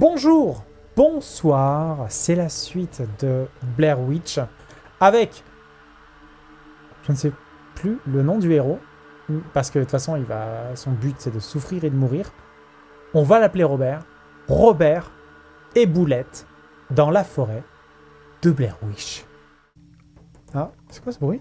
Bonjour, bonsoir, c'est la suite de Blair Witch avec, je ne sais plus le nom du héros, parce que de toute façon son but c'est de souffrir et de mourir. On va l'appeler Robert. Robert et Boulette dans la forêt de Blair Witch. Ah, c'est quoi ce bruit?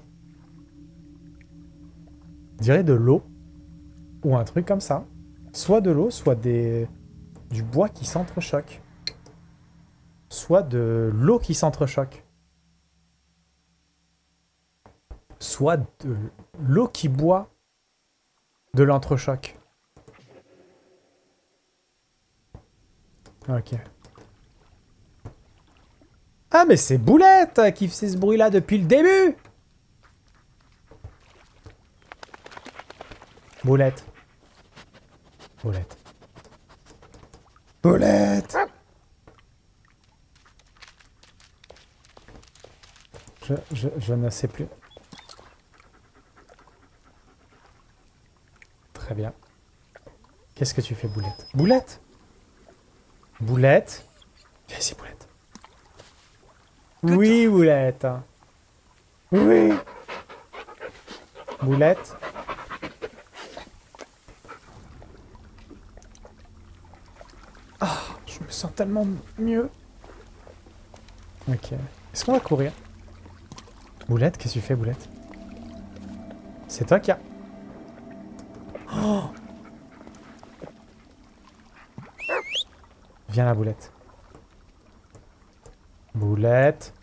On dirait de l'eau ou un truc comme ça. Soit de l'eau, soit du bois qui s'entrechoque. Soit de l'eau qui s'entrechoque. Soit de l'eau qui boit de l'entrechoc. Ok. Ah mais c'est Boulette qui fait ce bruit là depuis le début. Boulette. Boulette. Boulette. Je ne sais plus. Très bien. Qu'est-ce que tu fais, Boulette? Boulette? Boulette? Viens ici, Boulette. Oui, Boulette. Oui. Boulette. Ah, je me sens tellement mieux. Ok. Est-ce qu'on va courir? Boulette, qu'est-ce que tu fais, Boulette? C'est toi qui a... Oh! Viens là, Boulette. Boulette.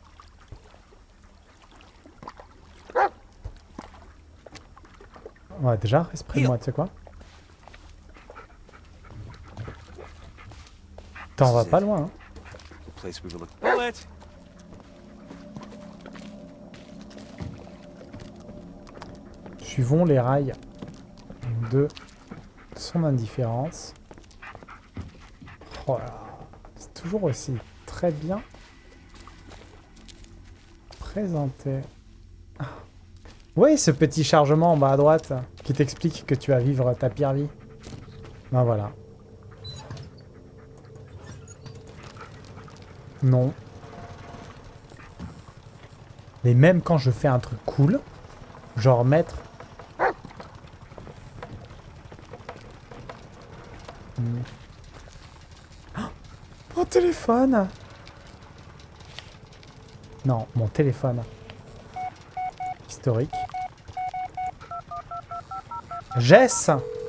Ouais, déjà, reste près de moi, tu sais quoi? T'en vas pas loin, hein? Suivons les rails de son indifférence. Oh là, c'est toujours aussi très bien présenté. Ah. Oui, ce petit chargement en bas à droite qui t'explique que tu vas vivre ta pire vie. Ben voilà. Non. Mais même quand je fais un truc cool, genre mettre... Mon téléphone! Non, mon téléphone. Historique. Jess!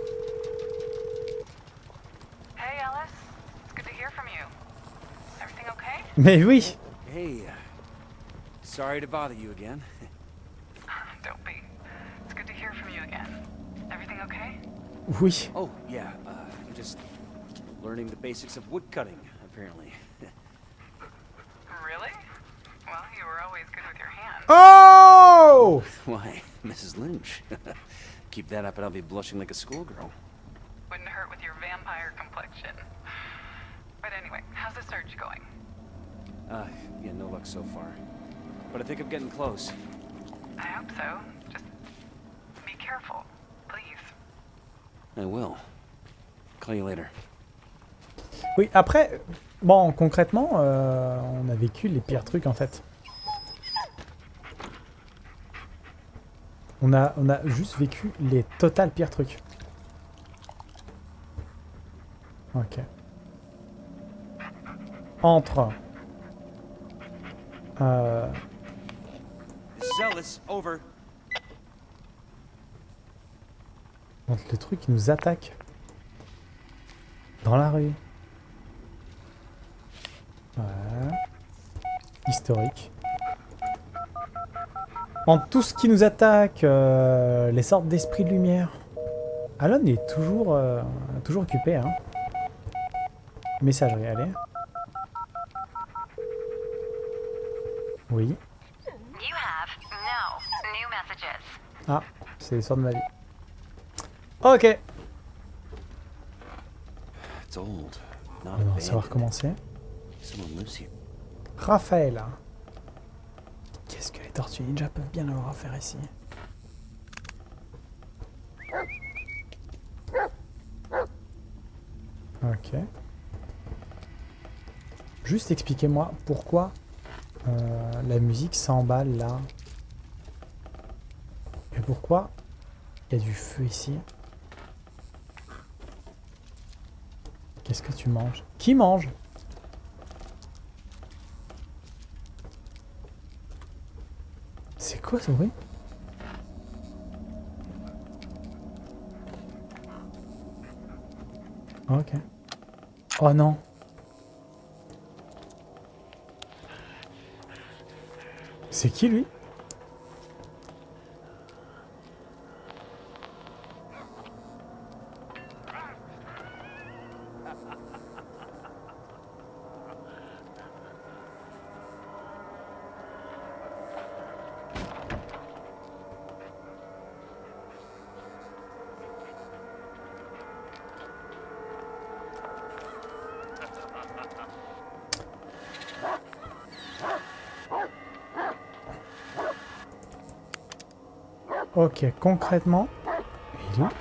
Hey Alice, it's good to hear from you. Everything okay? Mais oui! Hey, sorry to bother you again. Don't be. It's good to hear from you again. Everything okay? Oui. Oh, yeah, I'm just learning the basics of woodcutting, apparently. Really? Well, you were always good with your hands. Oh! Why, Mrs. Lynch. Keep that up and I'll be blushing like a schoolgirl. Wouldn't hurt with your vampire complexion. But anyway, how's the search going? Yeah, no luck so far. But I think I'm getting close. I hope so. Just be careful, please. I will. Call you later. Oui, après, bon, concrètement, on a vécu les pires trucs, en fait. On a juste vécu les total pires trucs. Ok. Entre... Zealous, over. Entre le truc qui nous attaque dans la rue. Ouais. Historique. En tout ce qui nous attaque, les sortes d'esprits de lumière. Alan il est toujours occupé, hein. Messagerie, allez. Oui. You have no new messages. Ah, c'est l'histoire de ma vie. Ok. It's old, not Alors, ça va abandoned. recommencer. Someone lives here. Raphaël. Qu'est-ce que les Tortues Ninja peuvent bien avoir à faire ici? Ok. Juste expliquez-moi pourquoi la musique s'emballe là. Et pourquoi il y a du feu ici. Qu'est-ce que tu manges? Qui mange? C'est quoi ce bruit? Ok. Oh non. C'est qui lui? Ok, concrètement... Il est où?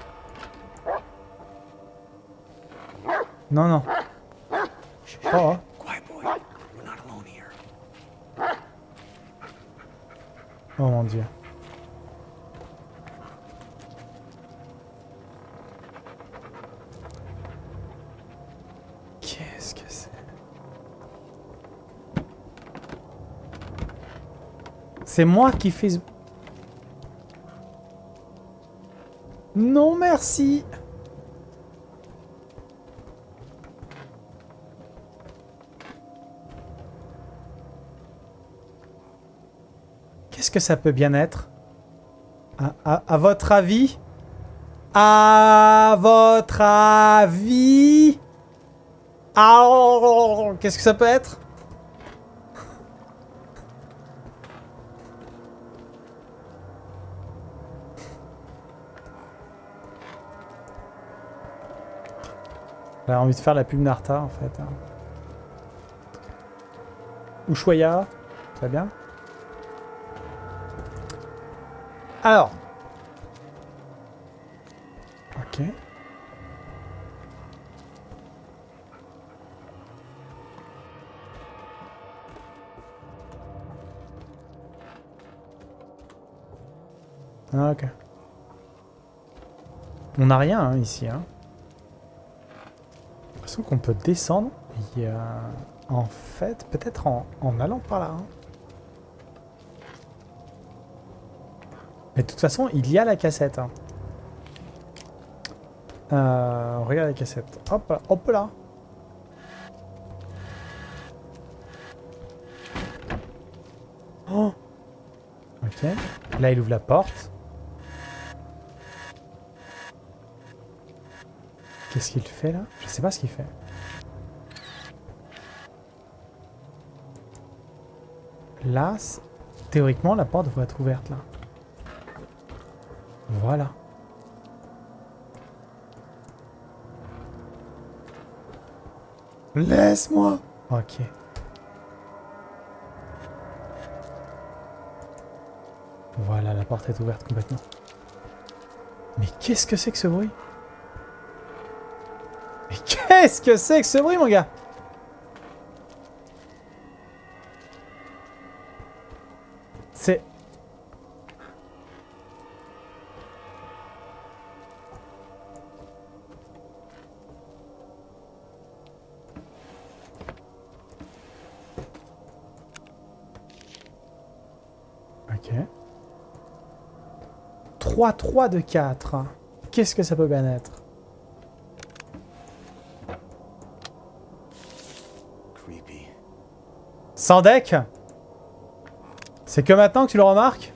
Non, non. Oh, Quiet, boy. We're not alone here. oh mon Dieu. Qu'est-ce que c'est? C'est moi qui fais... Non, merci. Qu'est-ce que ça peut bien être? À votre avis? À votre avis? Ah, qu'est-ce que ça peut être? J'ai envie de faire la pub Narta en fait. Ushuaïa, ça va bien? Alors. Ok. Ah, ok. On n'a rien hein, ici. Hein. J'ai l'impression qu'on peut descendre. Il y a... En fait, peut-être en allant par là. Hein. Mais de toute façon, il y a la cassette. Hein. Regarde la cassette. Hop, hop là. Oh. Ok. Là, il ouvre la porte. Qu'est-ce qu'il fait là? Je sais pas ce qu'il fait. Là, théoriquement, la porte devrait être ouverte là. Voilà. Laisse-moi. Ok. Voilà, la porte est ouverte complètement. Mais qu'est-ce que c'est que ce bruit? Mais qu'est-ce que c'est que ce bruit, mon gars? C'est... Ok. 3-3 de 4. Qu'est-ce que ça peut bien être? Creepy. Sans deck? C'est que maintenant que tu le remarques?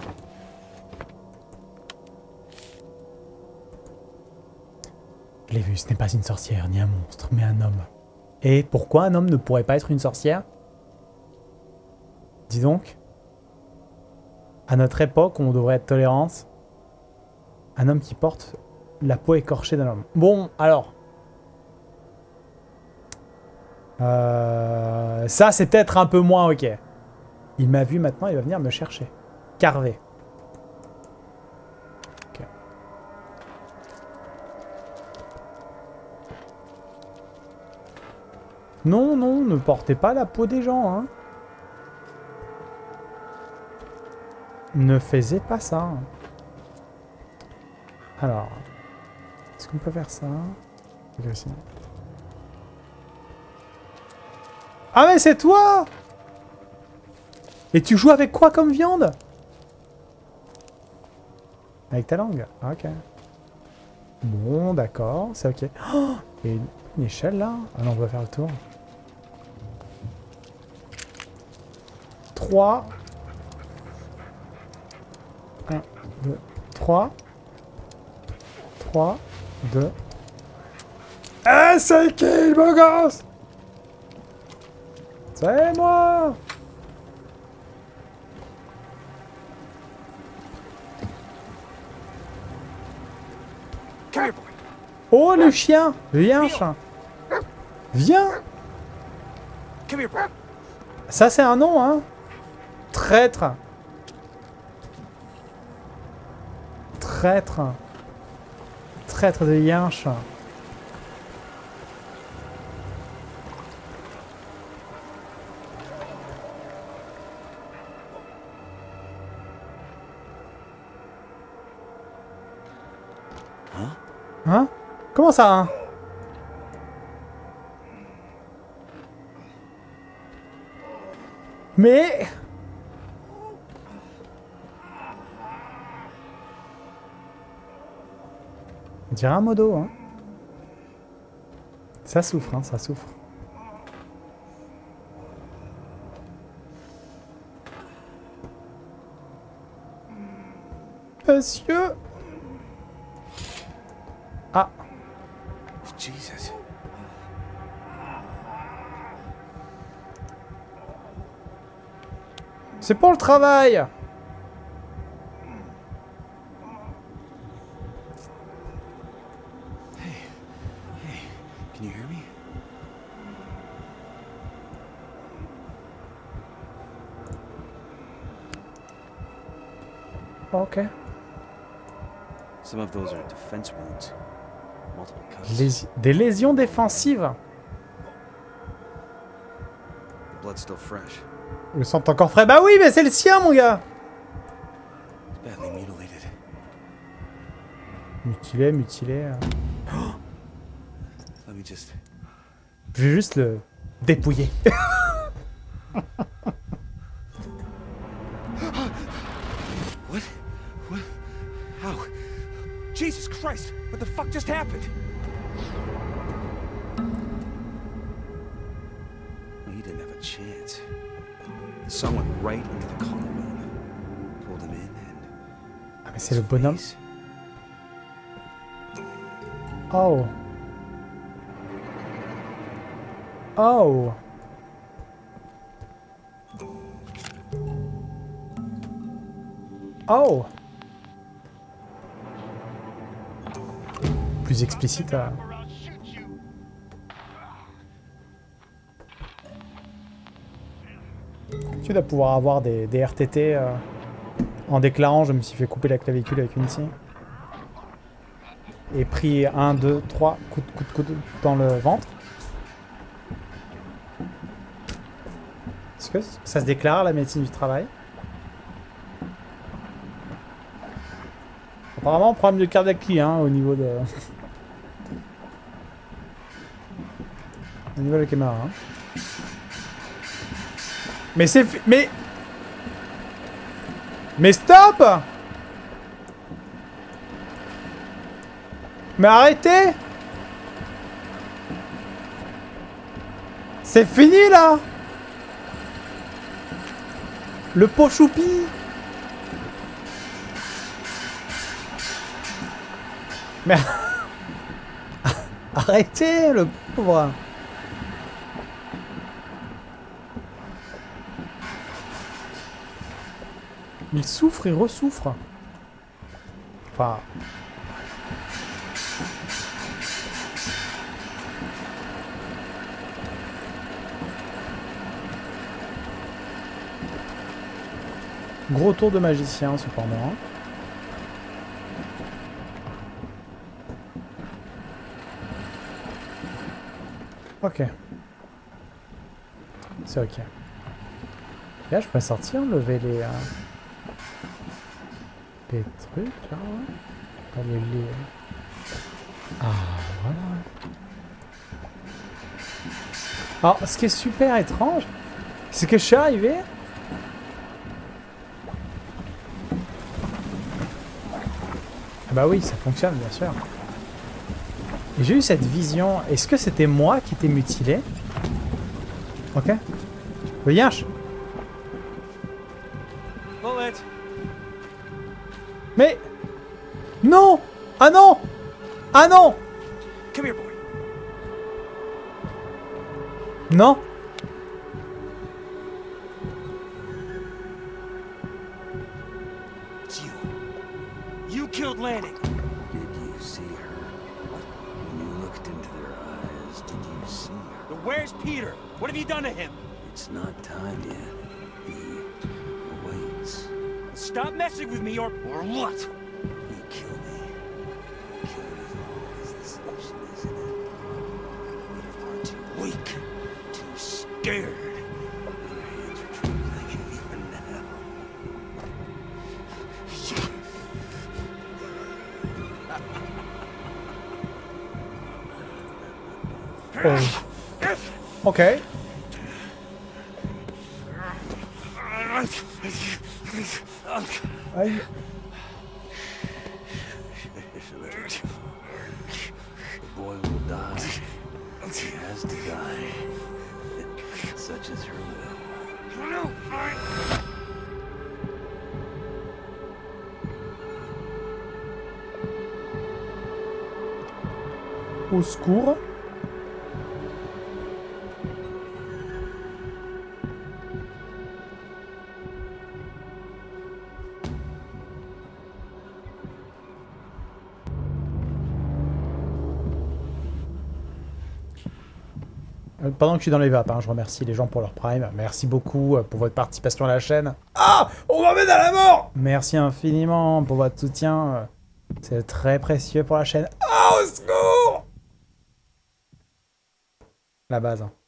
Je l'ai vu, ce n'est pas une sorcière ni un monstre, mais un homme. Et pourquoi un homme ne pourrait pas être une sorcière? Dis donc. À notre époque, on devrait être tolérante. Un homme qui porte la peau écorchée d'un homme. Bon, alors. Ça, c'est peut-être un peu moins ok. Il m'a vu maintenant, il va venir me chercher. Carvé. Ok. Non, non, ne portez pas la peau des gens, hein. Ne faisez pas ça. Alors, est-ce qu'on peut faire ça? Là aussi. Ah mais c'est toi! Et tu joues avec quoi comme viande? Avec ta langue? Ah, ok. Bon, d'accord, c'est ok. Oh, il y a une échelle là? Ah non, on va faire le tour. 3. 1, 2, 3. 3, 2. Ah, c'est qui le beau gosse? C'est moi! Come here, boy. Oh, le chien! Viens, chien! Viens! Come here, boy. Ça, c'est un nom, hein? Traître! Traître! Traître de Yinche! Hein? Comment ça, hein? Mais... On dirait un modo, hein? Ça souffre, hein, ça souffre. Monsieur! Ah! Jesus. C'est pour le travail! Can you hear me? Ok. Some of those are defense wounds. Multiple cuts. Des lésions défensives. The blood's still fresh. Le sang est encore frais. Bah oui, mais c'est le sien, mon gars! It's badly mutilated. Mutilé, mutilé. Let me just... Je vais juste le dépouiller. What? What? How? Jesus Christ! What the fuck just happened? Well, he didn't have a chance. The sun went right into the collarbone. Pulled him in and... Ah, mais c'est le bonhomme. Oh. Oh. Oh. Plus explicite. Tu dois pouvoir avoir des RTT en déclarant je me suis fait couper la clavicule avec une scie. Et pris 1, 2, 3 coups de dans le ventre. Est-ce que ça se déclare la médecine du travail? Apparemment, problème de cardiaque hein, au niveau de... au niveau de la caméra. Hein. Mais c'est... Mais stop! Mais arrêtez! C'est fini là! Le pauvre choupi! Mais... arrêtez le pauvre! Il souffre et ressouffre. Enfin... Gros tour de magicien cependant. Ok. C'est ok. Et là, je pourrais sortir, lever les trucs, là, ouais. Pas les... Ah, voilà. Alors, ce qui est super étrange, c'est que je suis arrivé... Ah bah oui, ça fonctionne, bien sûr. Et j'ai eu cette vision. Est-ce que c'était moi qui étais mutilé? Ok. Le yinche. Bullet. Mais... Non! Ah non! Ah non! Come here, boy. Non! It's you. You killed Lanning. Did you see her? When you looked into their eyes, did you see her? But where's Peter? What have you done to him? It's not time yet. He waits. Stop messing with me or what? You kill me. Killing is always the solution, isn't it? You're far too weak, too scared. Your hands are trembling even now. Oh. Ok. Aïe. The boy will die. He has to die. Such is her will. Au secours. Pendant que je suis dans les vapes, hein, je remercie les gens pour leur prime. Merci beaucoup pour votre participation à la chaîne. Ah! On m'emmène à la mort! Merci infiniment pour votre soutien. C'est très précieux pour la chaîne. Ah, au secours! La base. Hein.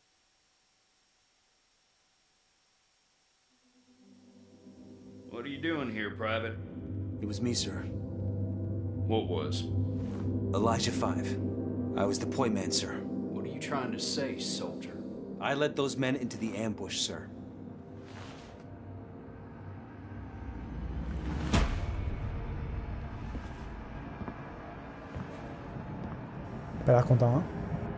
What are you doing here, Private? It was me, sir. What was? Elijah 5. I was the point man, sir. What are you trying to say, soldier? I led those men into the ambush, sir. Pas l'air content, hein?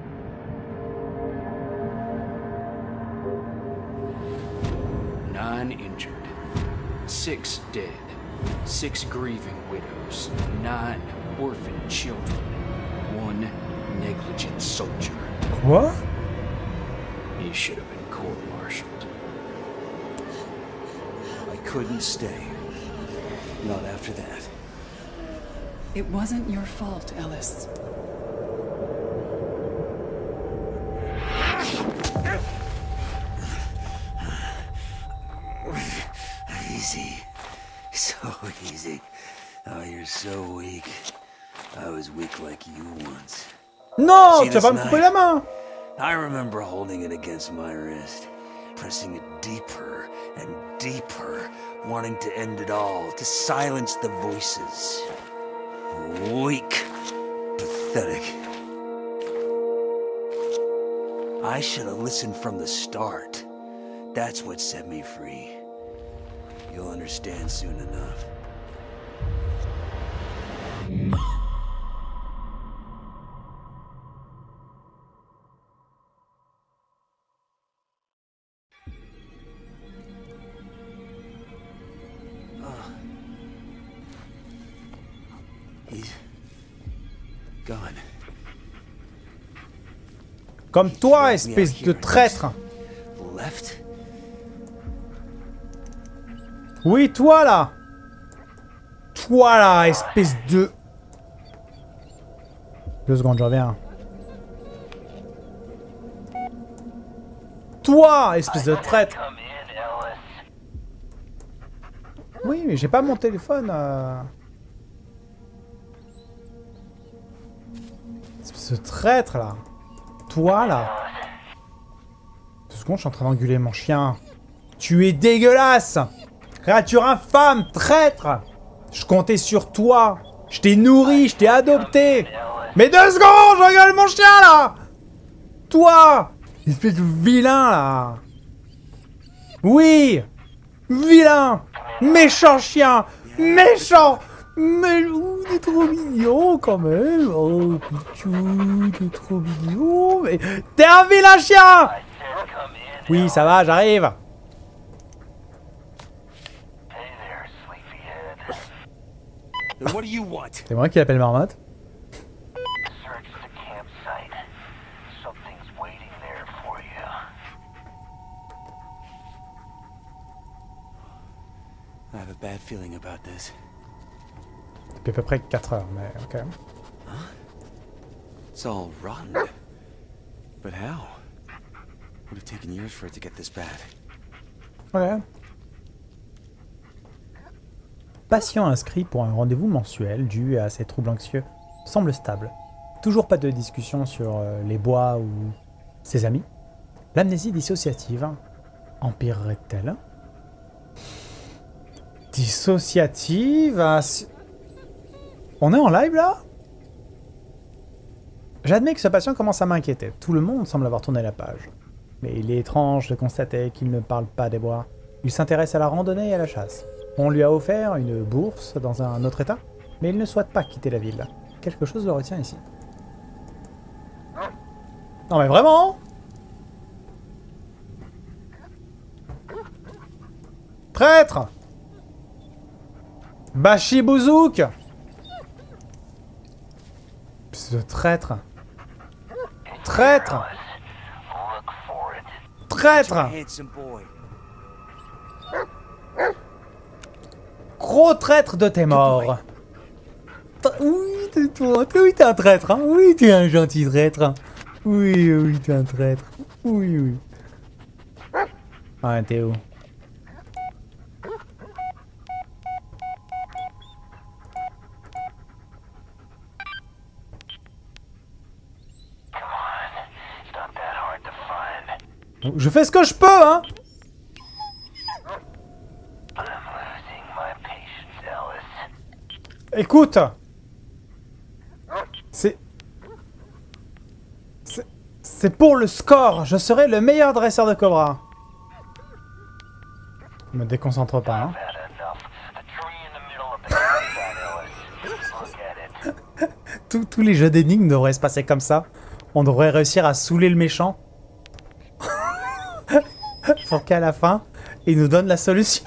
Nine injured. 6 dead. 6 grieving widows. 9 orphan children. 1 negligent soldier. Quoi? You should have been court-martialed. I couldn't stay. Not after that. It wasn't your fault, Ellis. Easy. So easy. Oh, you're so weak. I was weak like you once. Non! See Tu vas pas me this couper la main! I remember holding it against my wrist, pressing it deeper and deeper, wanting to end it all, to silence the voices. Weak. Pathetic. I should have listened from the start. That's what set me free. You'll understand soon enough. He's gone. Comme toi, espèce de traître! Left? Oui, toi là! Toi là, espèce de... 2 secondes, je reviens. Toi, espèce de traître! Oui, mais j'ai pas mon téléphone. Espèce de traître là! Toi là! 2 secondes, je suis en train d'engueuler mon chien. Tu es dégueulasse! Créature infâme, traître! Je comptais sur toi! Je t'ai nourri, je t'ai adopté! Mais 2 secondes, j'engueule mon chien là! Toi! Espèce de vilain là! Oui! Vilain! Méchant chien! Méchant! Mais t'es trop mignon quand même! Oh, Pichou, t'es trop mignon! Mais t'es un vilain chien! Oui, ça va, j'arrive! Then what do you want? C'est moi qui l'appelle Marmotte. Search the campsite. Something's waiting there for you. I have a bad feeling about this. Depuis à peu près 4 heures, mais ok. It's all rotten. But how? Would have taken years for it to get this bad. Ok. Patient inscrit pour un rendez-vous mensuel dû à ses troubles anxieux semble stable. Toujours pas de discussion sur les bois ou ses amis. L'amnésie dissociative empirerait-elle? Dissociative On est en live là? J'admets que ce patient commence à m'inquiéter. Tout le monde semble avoir tourné la page. Mais il est étrange de constater qu'il ne parle pas des bois. Il s'intéresse à la randonnée et à la chasse. On lui a offert une bourse dans un autre état, mais il ne souhaite pas quitter la ville. Quelque chose le retient ici. Non mais vraiment? Traître! Bachibouzouk! Ce traître! Traître! Traître! Handsome boy. Gros traître de tes morts. Oui, c'est toi. Oui, t'es un traître. Hein. Oui, t'es un gentil traître. Hein. Oui, oui, t'es un traître. Oui, oui. Ah, t'es où? Je fais ce que je peux, hein. Écoute, c'est pour le score. Je serai le meilleur dresseur de cobra. Me déconcentre pas. Hein. Tous les jeux d'énigmes devraient se passer comme ça. On devrait réussir à saouler le méchant pour qu'à la fin, il nous donne la solution.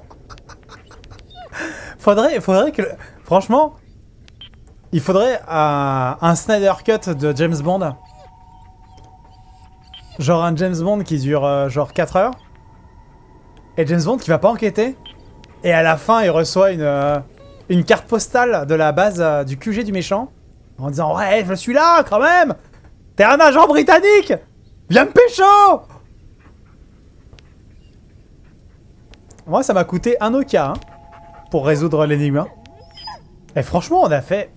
faudrait que... Franchement, il faudrait un Snyder Cut de James Bond. Genre un James Bond qui dure genre 4 heures. Et James Bond qui va pas enquêter. Et à la fin, il reçoit une carte postale de la base du QG du méchant. En disant « Ouais, je suis là quand même. T'es un agent britannique. Viens me pécho !» Moi, ça m'a coûté un Nokia hein, pour résoudre l'énigme. Et franchement, on a fait...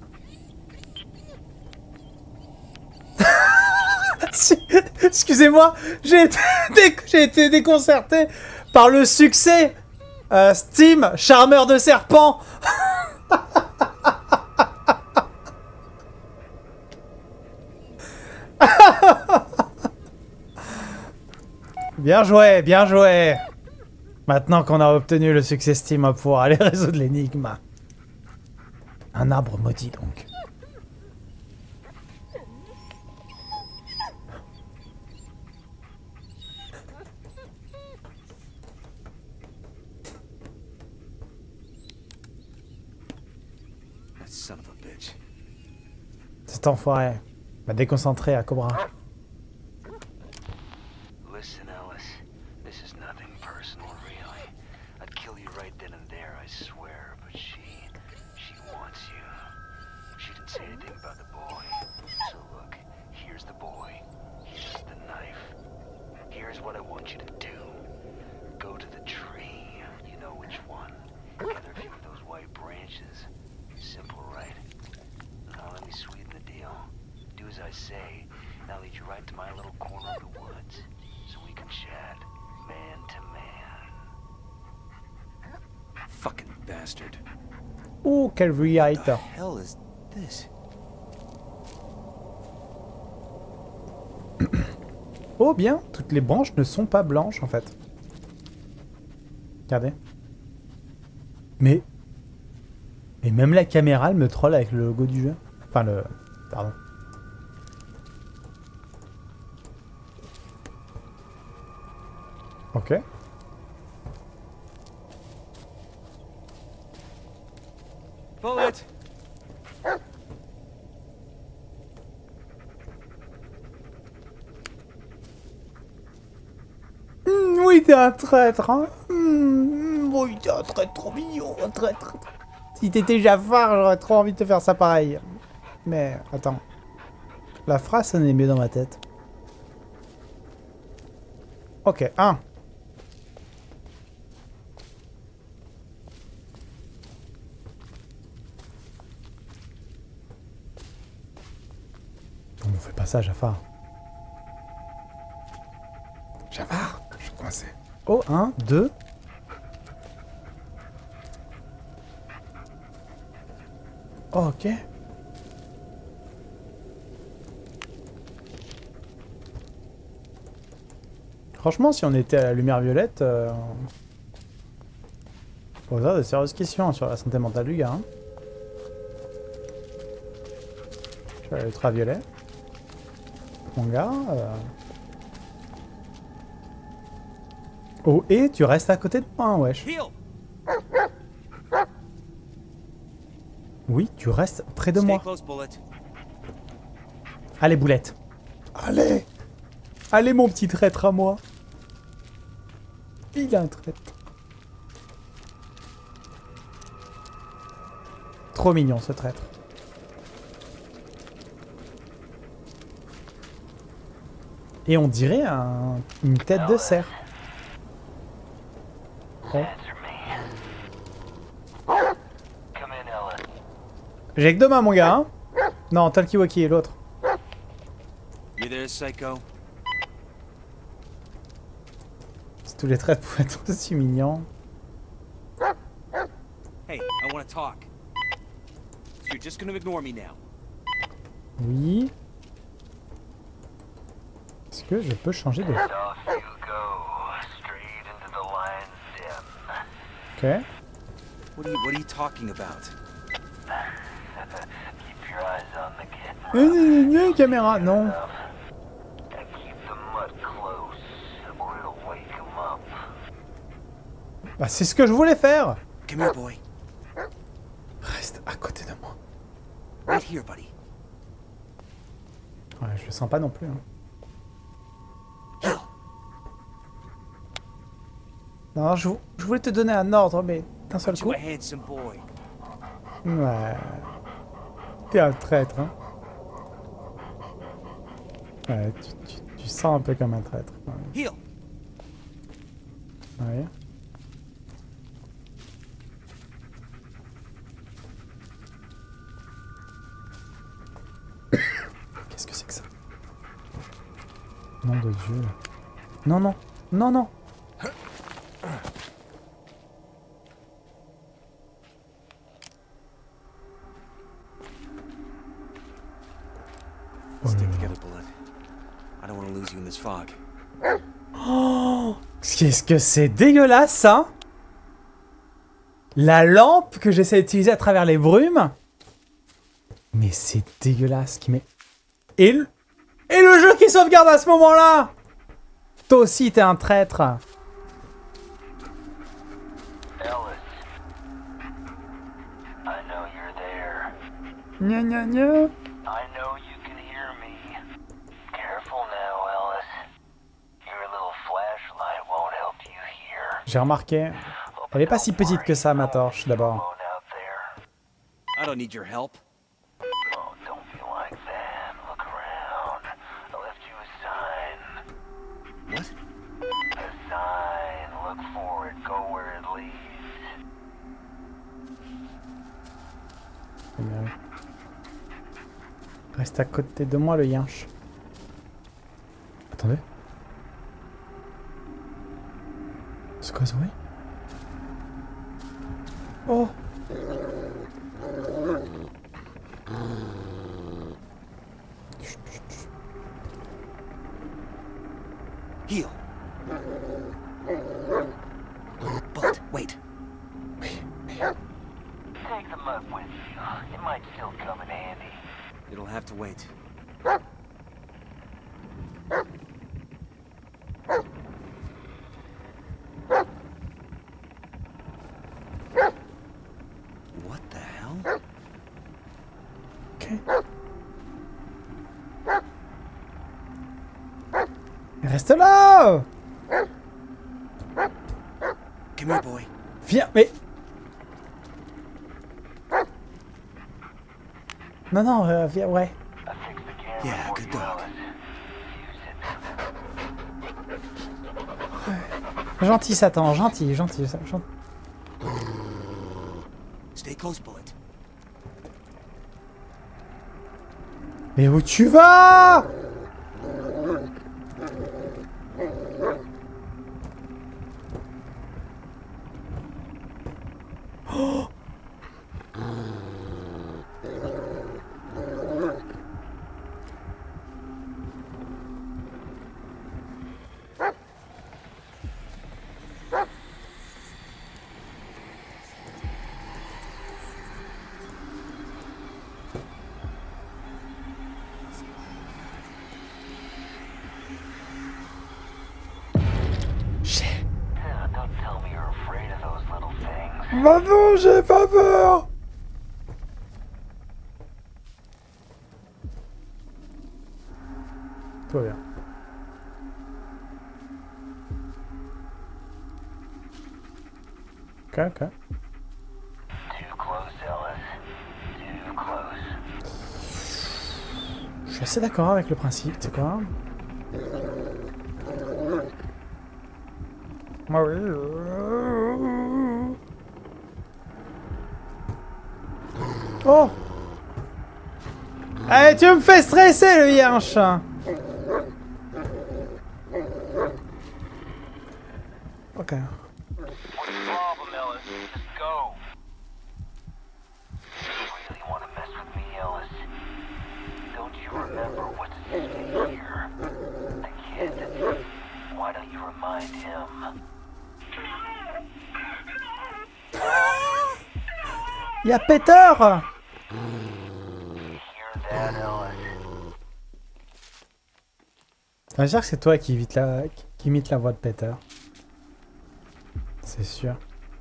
Excusez-moi, j'ai été déconcerté par le succès Steam, charmeur de serpent. Bien joué, bien joué. Maintenant qu'on a obtenu le succès Steam, on va pouvoir aller résoudre l'énigme. Un arbre maudit, donc. That son of a bitch. Cet enfoiré m'a déconcentré à Cobra. Listen, Ellis. This is nothing personal, really. I'd kill you right then and there, I swear. But she wants you. She didn't say anything about the boy. So look, here's the boy. Here's the knife. Here's what I want you to do. Go to the tree. You know which one. Gather a few of those white branches. Simple, right? Now let me sweeten the deal. Do as I say, and I'll lead you right to my little corner of the woods, so we can chat. bastard. Oh, quel rewrite. What the hell is this? Oh bien, toutes les branches ne sont pas blanches en fait. Regardez. Mais même la caméra, elle me troll avec le logo du jeu. Enfin le... Pardon. Ok. Bullet! Oui, t'es un traître, hein. Oui, t'es un traître trop mignon, un traître. Si t'étais Jafar, j'aurais trop envie de te faire ça pareil. Mais, attends. La phrase sonnait mieux dans ma tête. Ok, 1. On fait pas ça, Jafar. Jafar, je suis coincé. Oh, 1, 2. Oh, ok. Franchement, si on était à la lumière violette, on poserait de sérieuses questions sur la santé mentale du gars. Hein. Tu vois, l'ultraviolet. Mon gars. Oh, et tu restes à côté de moi, hein, wesh. Oui, tu restes près de moi. Allez, boulette. Allez. Allez, mon petit traître à moi. Il a un traître. Trop mignon, ce traître. Et on dirait une tête de cerf. Oh. J'ai que deux mains, mon gars. Hein non, Talkiwaki et l'autre. You there, psycho? Si tous les traits pouvaient être aussi mignons. Hey, I want to talk. So you're just gonna ignore me now. Oui. Est-ce que je peux changer de... Ok. What are you talking about? Keep your eyes on the kid. Caméra, non. And keep the mud close, or it'll wake him up. Bah, c'est ce que je voulais faire. Come here, boy. Reste à côté de moi. Right here, buddy. Ouais, je le sens pas non plus. Hein. Non, je voulais te donner un ordre, mais d'un seul coup. You a handsome boy. Ouais. T'es un traître, hein. Ouais, tu sens un peu comme un traître. Ouais. Heal. Ouais. Qu'est-ce que c'est que ça? Nom de Dieu. Non, non. Non, non. Stick together, Bullet. I don't want to lose you in this fog. Oh, qu'est-ce que c'est dégueulasse, ça! La lampe que j'essaie d'utiliser à travers les brumes. Mais c'est dégueulasse qui met... Et le jeu qui sauvegarde à ce moment-là! Toi aussi, t'es un traître. Ellis, I know you're there. Gna gna gna. I know you can hear me. Careful now, Ellis. Your little flashlight won't help you here. J'ai remarqué. Elle est pas si petite que ça, ma torche, d'abord. I don't need your help. Oh, don't be like that. Look around. I left you a sign. What? A sign. Look for it. Go where it leads. Reste à côté de moi, le yinche. Attendez. C'est quoi ce bruit? Oh. Heal. Bullet, wait. Take the mug with you. It might still come in handy. It'll have to wait. What the hell? Ok. Reste là! Come here, boy. Viens, mais... Non, non, viens, ouais. I fixed the camera Yeah, for good you, dog. Alice. Use it. Gentil, Satan, gentil, gentil, gentil. Stay close, Bullet. Mais où tu vas? Oh. Don't tell me you're afraid of those little things. Maman, j'ai pas peur. Tout va bien. Ok, ok. Too close, Ellis. Too close. Je suis assez d'accord avec le principe, tu sais quoi? Ah oui. Oh! Allez, tu me fais stresser, le vierge! Ok. What's the problem, Ellis? Just go. You really want to mess with me, Ellis? Don't you remember what's at stake here? The kid. Why don't you remind him? Y'a Peter! Hear that, Ellis? Ça veut dire que c'est toi qui imite la voix de Peter. C'est sûr.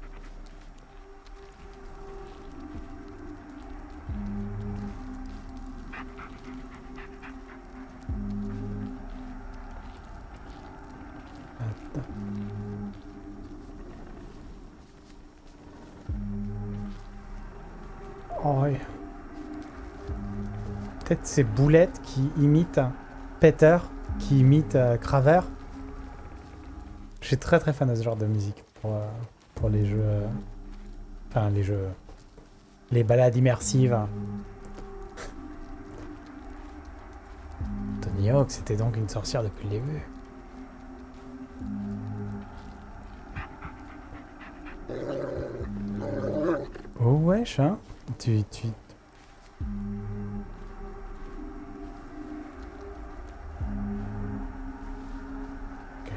Attends. Oh, ouais. Peut-être c'est Boulette qui imite Peter, qui imite Craver. Je suis très très fan de ce genre de musique pour les jeux. Enfin, les jeux. Les balades immersives. Tony Hawk, c'était donc une sorcière depuis le début. Oh wesh, hein? Tu... Ok.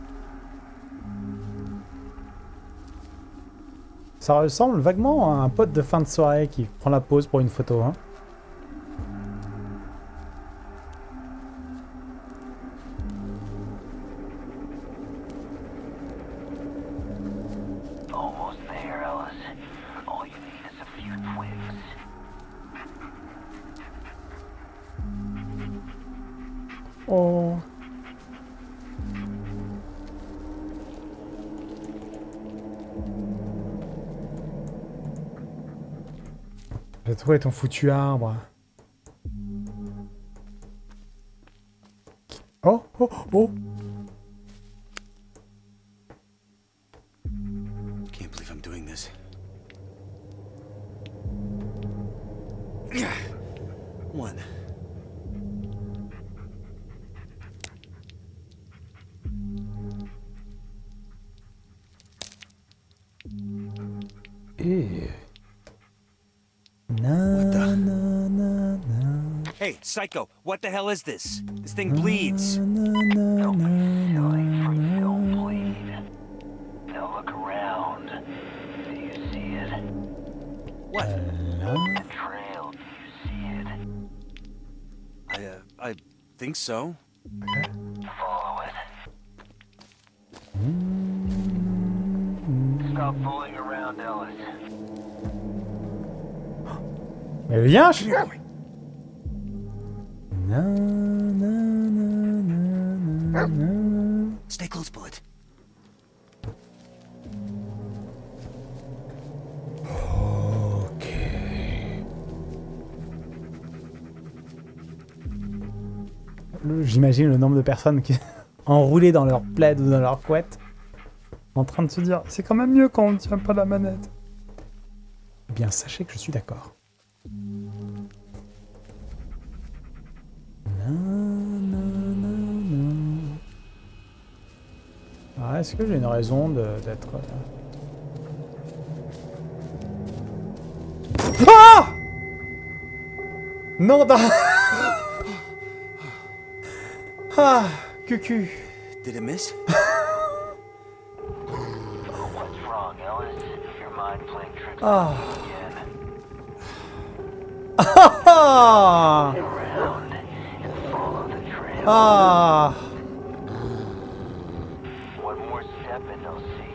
Ça ressemble vaguement à un pote de fin de soirée qui prend la pause pour une photo, hein? Almost there, Ellis. All you need is a few twigs. Oh. J'ai trouvé ton foutu arbre. Oh, oh, oh. Can't believe I'm doing this. One. Na, na, na, na. Hey, Psycho, what the hell is this? This thing bleeds. Don't be silly, freak, don't bleed. Now look around. Do you see it? What? The trail, do you see it? I think so. Follow it. Stop fooling around, Ellis. Mais viens, je... Na, na, na, na, na, na. Stay close, Bullet. Ok. J'imagine le nombre de personnes qui enroulées dans leur plaid ou dans leur couette, en train de se dire c'est quand même mieux quand on ne tient pas la manette. Eh bien, sachez que je suis d'accord. Na, na, na, na. Ah, est-ce que j'ai une raison d'être... Ah! Non, non. Ah, cucu. Did it miss? What's wrong, Ellis? Your mind playing tricks Ah. on you again. Ah! Around and follow the trail. Ah! One more step and they'll see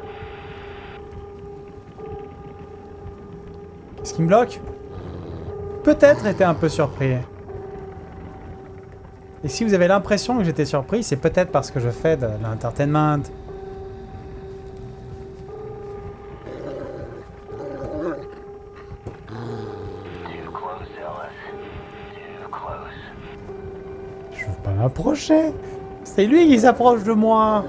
you. Qu'est-ce qui me bloque? Peut-être été un peu surpris. Et si vous avez l'impression que j'étais surpris, c'est peut-être parce que je fais de l'entertainment. Too close, Ellis. Too close. Je veux pas m'approcher. C'est lui qui s'approche de moi.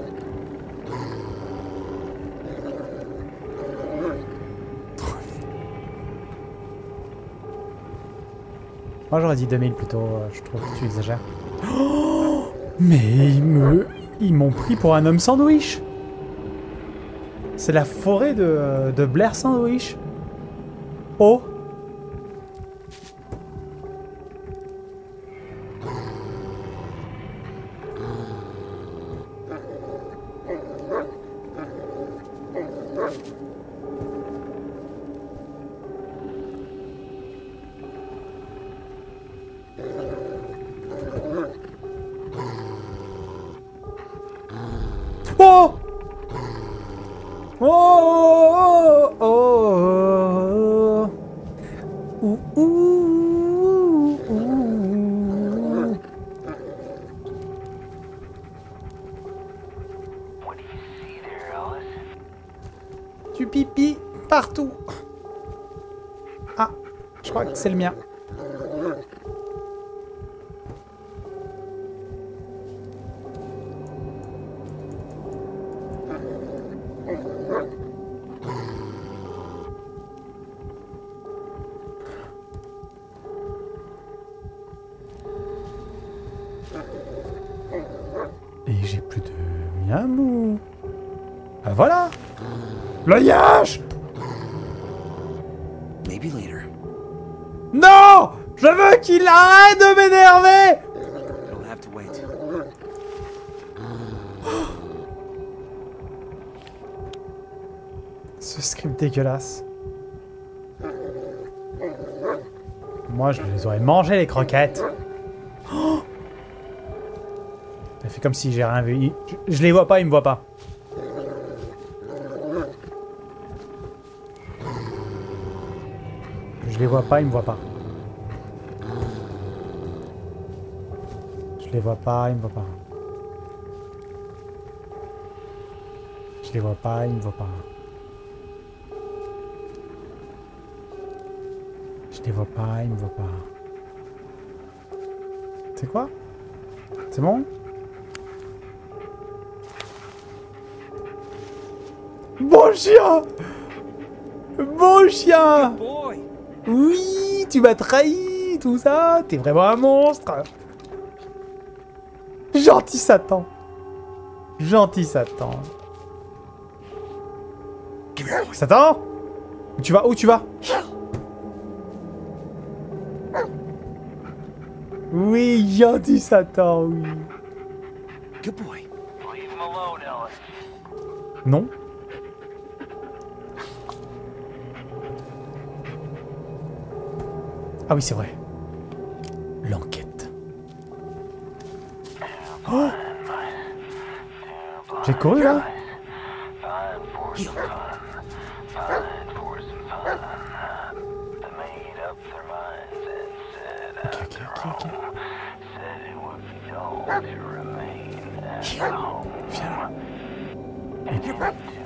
Moi j'aurais dit 2000 plutôt, je trouve que tu exagères. Oh, mais ils m'ont pris pour un homme sandwich. C'est la forêt de Blair Sandwich. Oh. Oh! Oh! Oh! Oh! Ouh, ouh, ouh. What do you see there, Ellis? Du pipi partout. Ah, je crois que c'est le mien. Et j'ai plus de miamou. Ah voilà. L'œillage. Maybe later. Non! Je veux qu'il arrête de m'énerver! It'll have to wait. Ce script dégueulasse. Moi, je les aurais mangé, les croquettes. Oh, ça fait comme si j'ai rien vu. Je les vois pas, ils me voient pas. Je les vois pas, ils me voient pas. Je les vois pas, ils me voient pas. Je les vois pas, ils me voient pas. Je les vois pas, ils me voient pas. C'est quoi? C'est bon? Bon chien! Bon chien! Boy! Oui, tu m'as trahi, tout ça. T'es vraiment un monstre. Gentil Satan. Gentil Satan. Satan? Où tu vas? Où tu vas? Oui, gentil Satan, oui. Good boy. Leave him alone, Ellis. Non. Ah oui, c'est vrai. L'enquête. Oh, j'ai couru là. Heal. Ok, ok, ok, ok. Heal.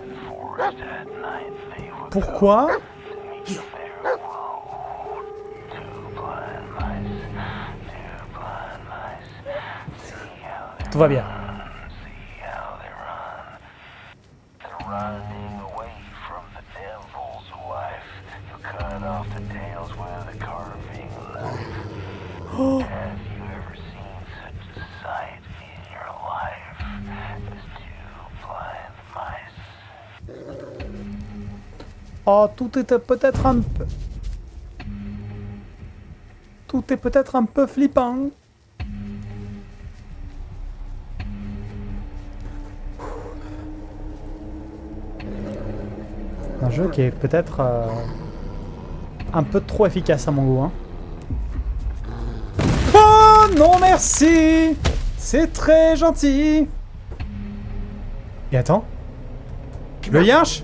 Pourquoi? Heal. Tout va bien. Running away from the devil's wife. You cut off the tails with a carving knife. Have you ever seen such a sight in your life as two blind mice? Oh, tout était peut-être un peu... Tout est peut-être un peu flippant. Un jeu qui est peut-être un peu trop efficace à mon goût. Hein. Oh non merci. C'est très gentil. Et attends. Le yinche.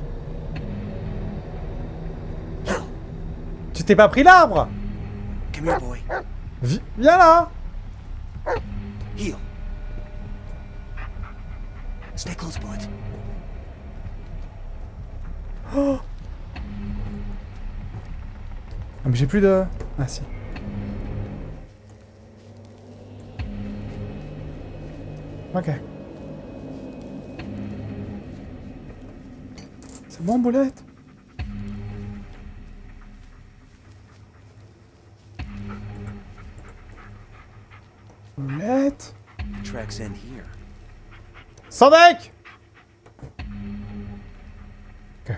Tu t'es pas pris l'arbre? Come here, boy. Viens là. Heal. Stay close, bud. Oh. Ah mais j'ai plus de... Ah si. Ok. C'est bon, Boulette? Boulette? Tracks end here. Sandek! Ok.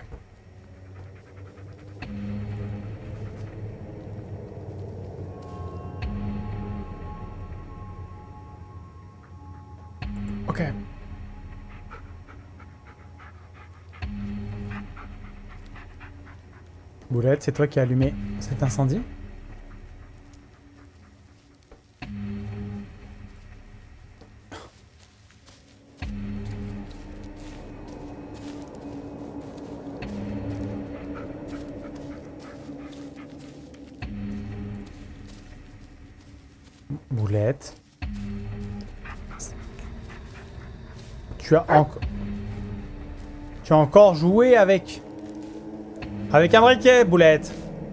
Ok. Boulette, c'est toi qui as allumé cet incendie? Boulette. Tu as encore joué avec un briquet, Boulette.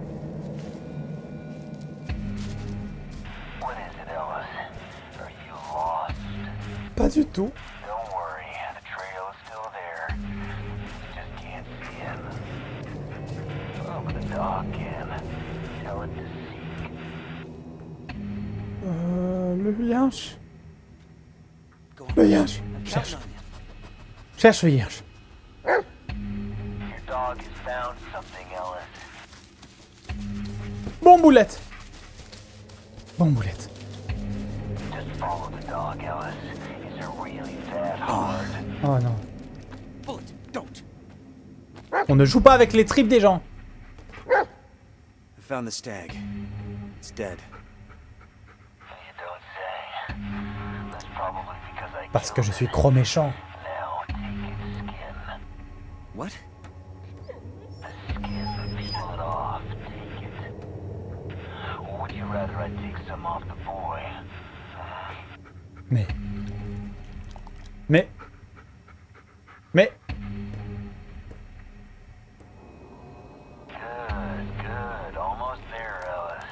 What is it, Ellis? Are you lost? Pas du tout. Don't worry, the trail is still there. You just can't see it. Oh, but the dog can. Tell it to seek. Le yinche. Go on. Le yinche. I'm Cherche. counting on you. Cherche le yinche. Your dog has found something, Ellis. Bon, Boulette. Bon, Boulette. Just follow the dog, Ellis. Is it really that hard? Oh non. Bullet, don't. On ne joue pas avec les tripes des gens. I found the stag. It's dead. You don't say. That's probably because I Parce que killed je suis it. trop méchant. Now take its skin. What? The skin, peel it off. Take it. Or would you rather I take some off the boy? Mais... Good. Almost there, Ellis.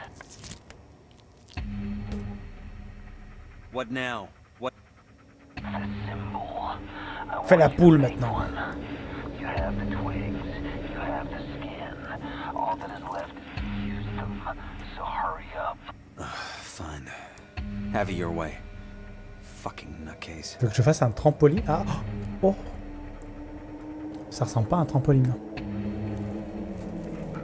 What now? What? The symbol. I Fais la want you to poule make maintenant. one. You have the twigs. You have the skin. All that is left is to use them. So hurry up. Fine. Have it your way. Fucking nutcase. Tu veux que je fasse un trampoline? Ah. Oh. Ça ressemble pas à un trampoline.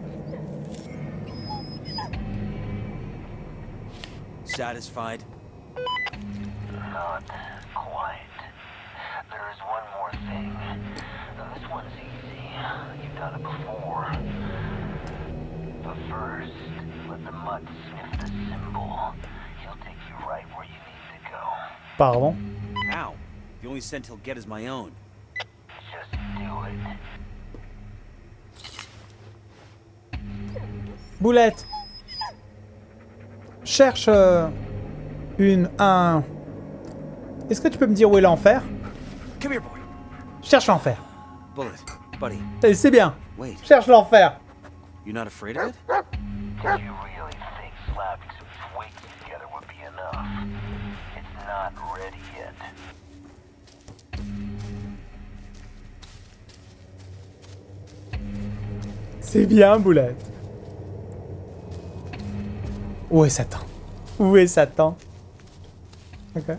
satisfied? Not quite. There is one more thing. This one's easy. You've done it before. But first, let the mutt sniff the symbol. He'll take you right where you need to go. Pardon. How? The only scent he'll get is my own. Just do it. Boulette. Cherche un... Est-ce que tu peux me dire où est l'enfer? Come here, boy. Cherche l'enfer. Bullet, buddy. C'est bien. Wait, Cherche l'enfer. you're not afraid of it? Did you really think slapping some twigs together would be enough? It's not ready yet. C'est bien, Boulette. Où est Satan? Où est Satan? Ok.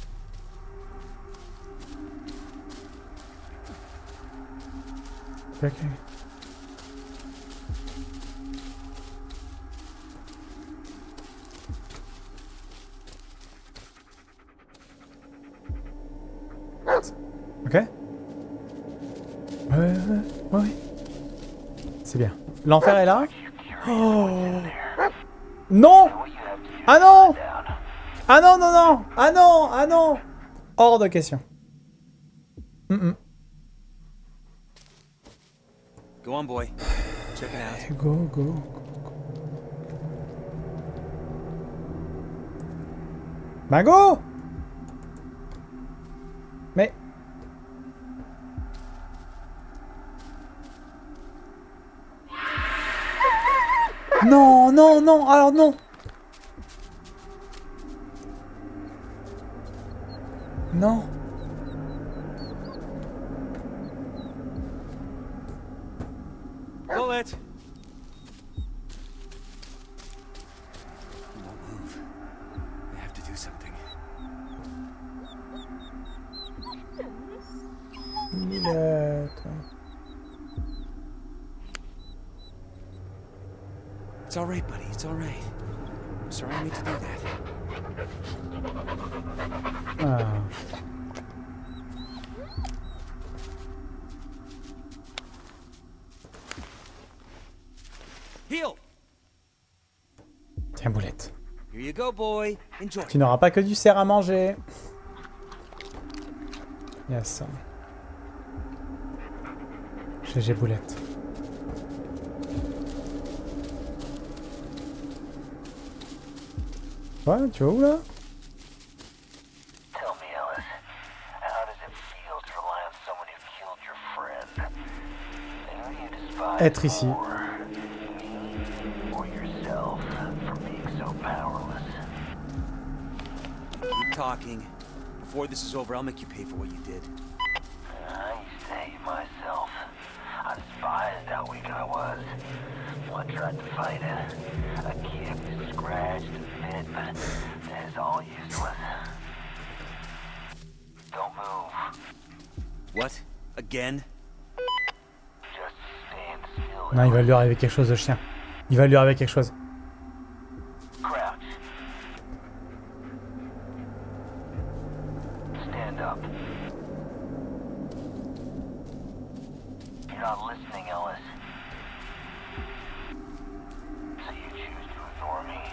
Ok. Ok. Ouais. C'est bien. L'enfer est là. Oh. Non! Ah non! Ah non, non, non! Ah non! Ah non! Hors de question. Go on, boy. Check it out. Go. Bah go! Mais... Non, non, non, alors non! Non. Bullet! He won't move. I have to do something. It's all right, buddy. It's all right. I'm sorry I need to do that. Ah. Heal! Tiens, Boulette. Here you go, boy. Enjoy. Tu n'auras pas que du cerf à manger. Yes. GG Boulette. Ouais, tu vas où là? Tell me, Ellis, how does it feel to rely on someone who killed your friend? And who do you despise Être ici. more? Me or yourself for being so powerless? Keep talking. Before this is over, I'll make you pay for what you did. I used to hate myself. I despised how weak I was. Well, I tried to fight it. I kicked, scratched, and bit, but that is all useless. Don't move. What? Again? Just stand still. Non, il va lui arriver quelque chose de chien. Il va lui arriver quelque chose. Crouch. Stand up. You're not listening, Ellis. So you choose to ignore me.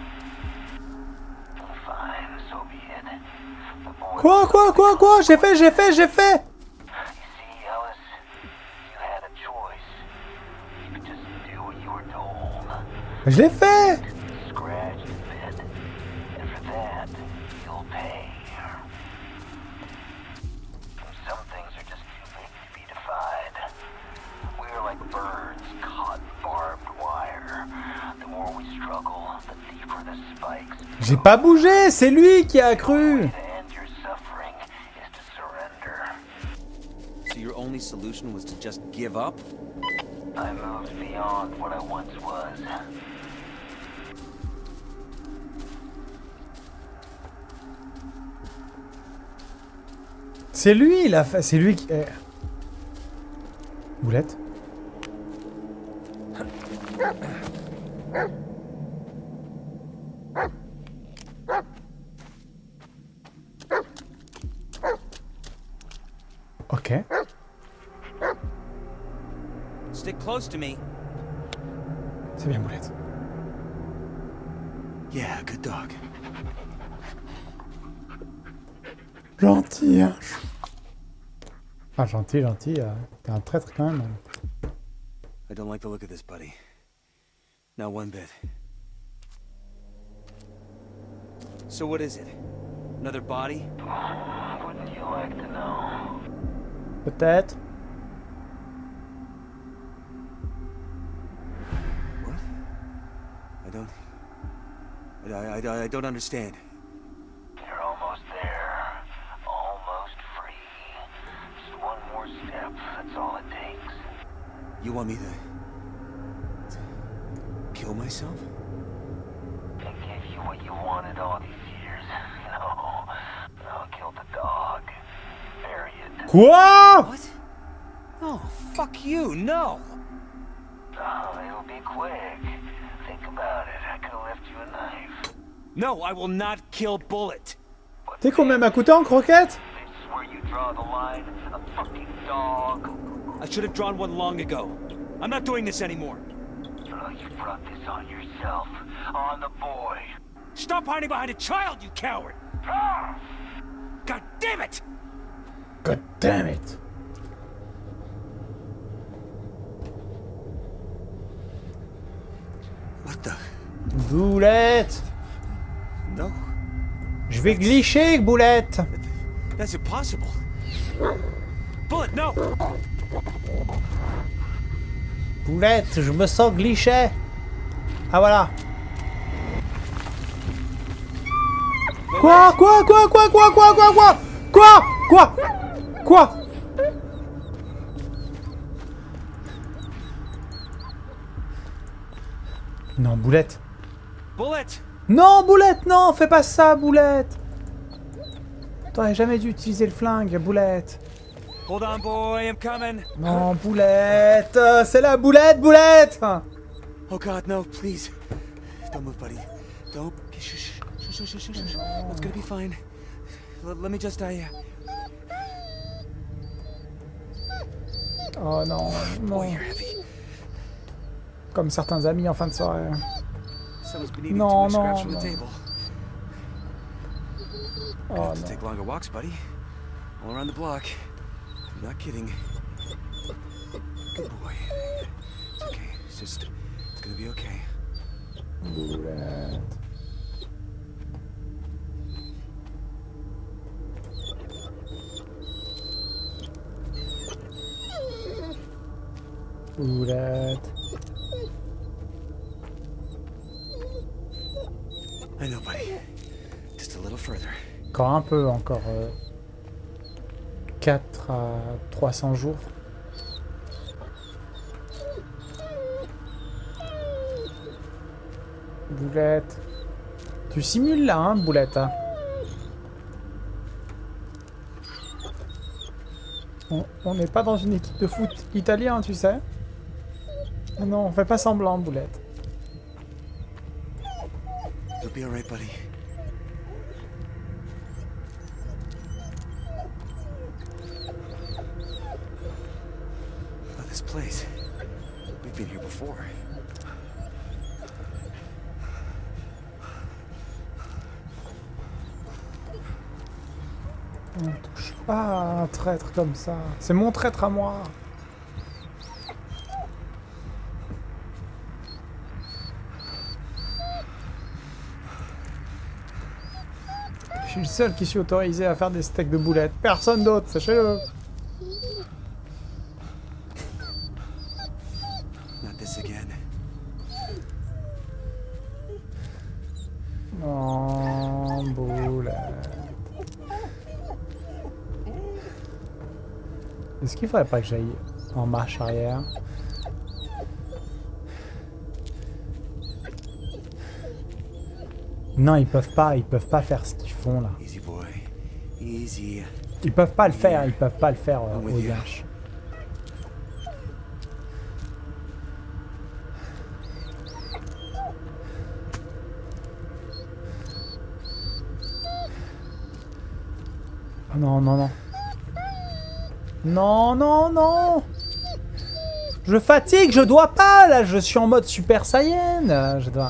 Fine, so be it. The boy Quoi? J'ai fait! You see, Ellis, you had a choice. You could just do what you were told. Je l'ai fait! Scratched a bit. And for that, you'll pay. Some things are just too big to be defied. We're like birds caught in barbed wire. The more we struggle, the deeper the spikes. J'ai pas bougé! C'est lui qui a cru! To end your suffering is to surrender. So your only solution was to just give up? I moved beyond what I once was. C'est lui, il a fait... C'est lui qui... Boulette. Ok. Stick close to me. C'est bien, Boulette. Yeah, good dog. Gentil, hein. Ah, gentil, gentil. T'es un traître quand même. I don't like the look of this, buddy. Not one bit. So what is it? Another body? Wouldn't you like to know? Peut-être. What? I don't understand. You're almost there. Almost free. Just one more step. That's all it takes. You want me to kill myself? I gave you what you wanted all these years. No. No, kill the dog. Bury it. Quoi? What? Oh, fuck you, no! Oh, it'll be quick. Think about it. I could have left you a knife. No, I will not kill Bullet! But T'es combien m'a coûté en croquette? this is where you draw the line. A fucking dog. I should have drawn one long ago. I'm not doing this anymore. Oh, you brought this on yourself. On the boy. Stop hiding behind a child, you coward! Ah! God damn it! God damn it. What the? Boulette. No, Je vais glisser, Boulette. that's impossible. Bullet, no! Boulette, je me sens glitché. Ah voilà. Quoi? Non, Boulette. Bullet! Non, Boulette, non, fais pas ça, Boulette. T'aurais jamais dû utiliser le flingue, Boulette. Hold on, boy, I'm coming. Non, Boulette, c'est la Boulette, Boulette. Oh God, no, please. Don't move, buddy. Don't. Shh. It's gonna be fine. Let me just, Oh non, non. Boy, you're heavy. Comme certains amis en fin de soirée. Someone's been eating No, too much no, scraps from no. the table. Oh Gonna have to non. take longer walks, buddy. All around the block. I'm not kidding. Good boy. It's okay. It's gonna be okay. Boulette. Boulette. I know, buddy. Just a little further. Encore un peu, encore 4 à 300 jours. Boulette. Tu simules là, hein, Boulette. Hein. On n'est pas dans une équipe de foot italien, tu sais. Non, on fait pas semblant, Boulette. You'll be alright, buddy. Oh, this place. We've been here before. On touche pas à un traître comme ça. C'est mon traître à moi. Je suis le seul qui suis autorisé à faire des steaks de boulettes. Personne d'autre, sachez-le. Not this again. Non, boulette. Est-ce qu'il faudrait pas que j'aille en marche arrière? Non, ils peuvent pas faire ce qu'ils font là. Easy, boy. Easy. Ils peuvent pas le faire, au with you. Dash. Oh non. Non, non, non. Je fatigue, je dois pas, là, je suis en mode Super Saiyan. Je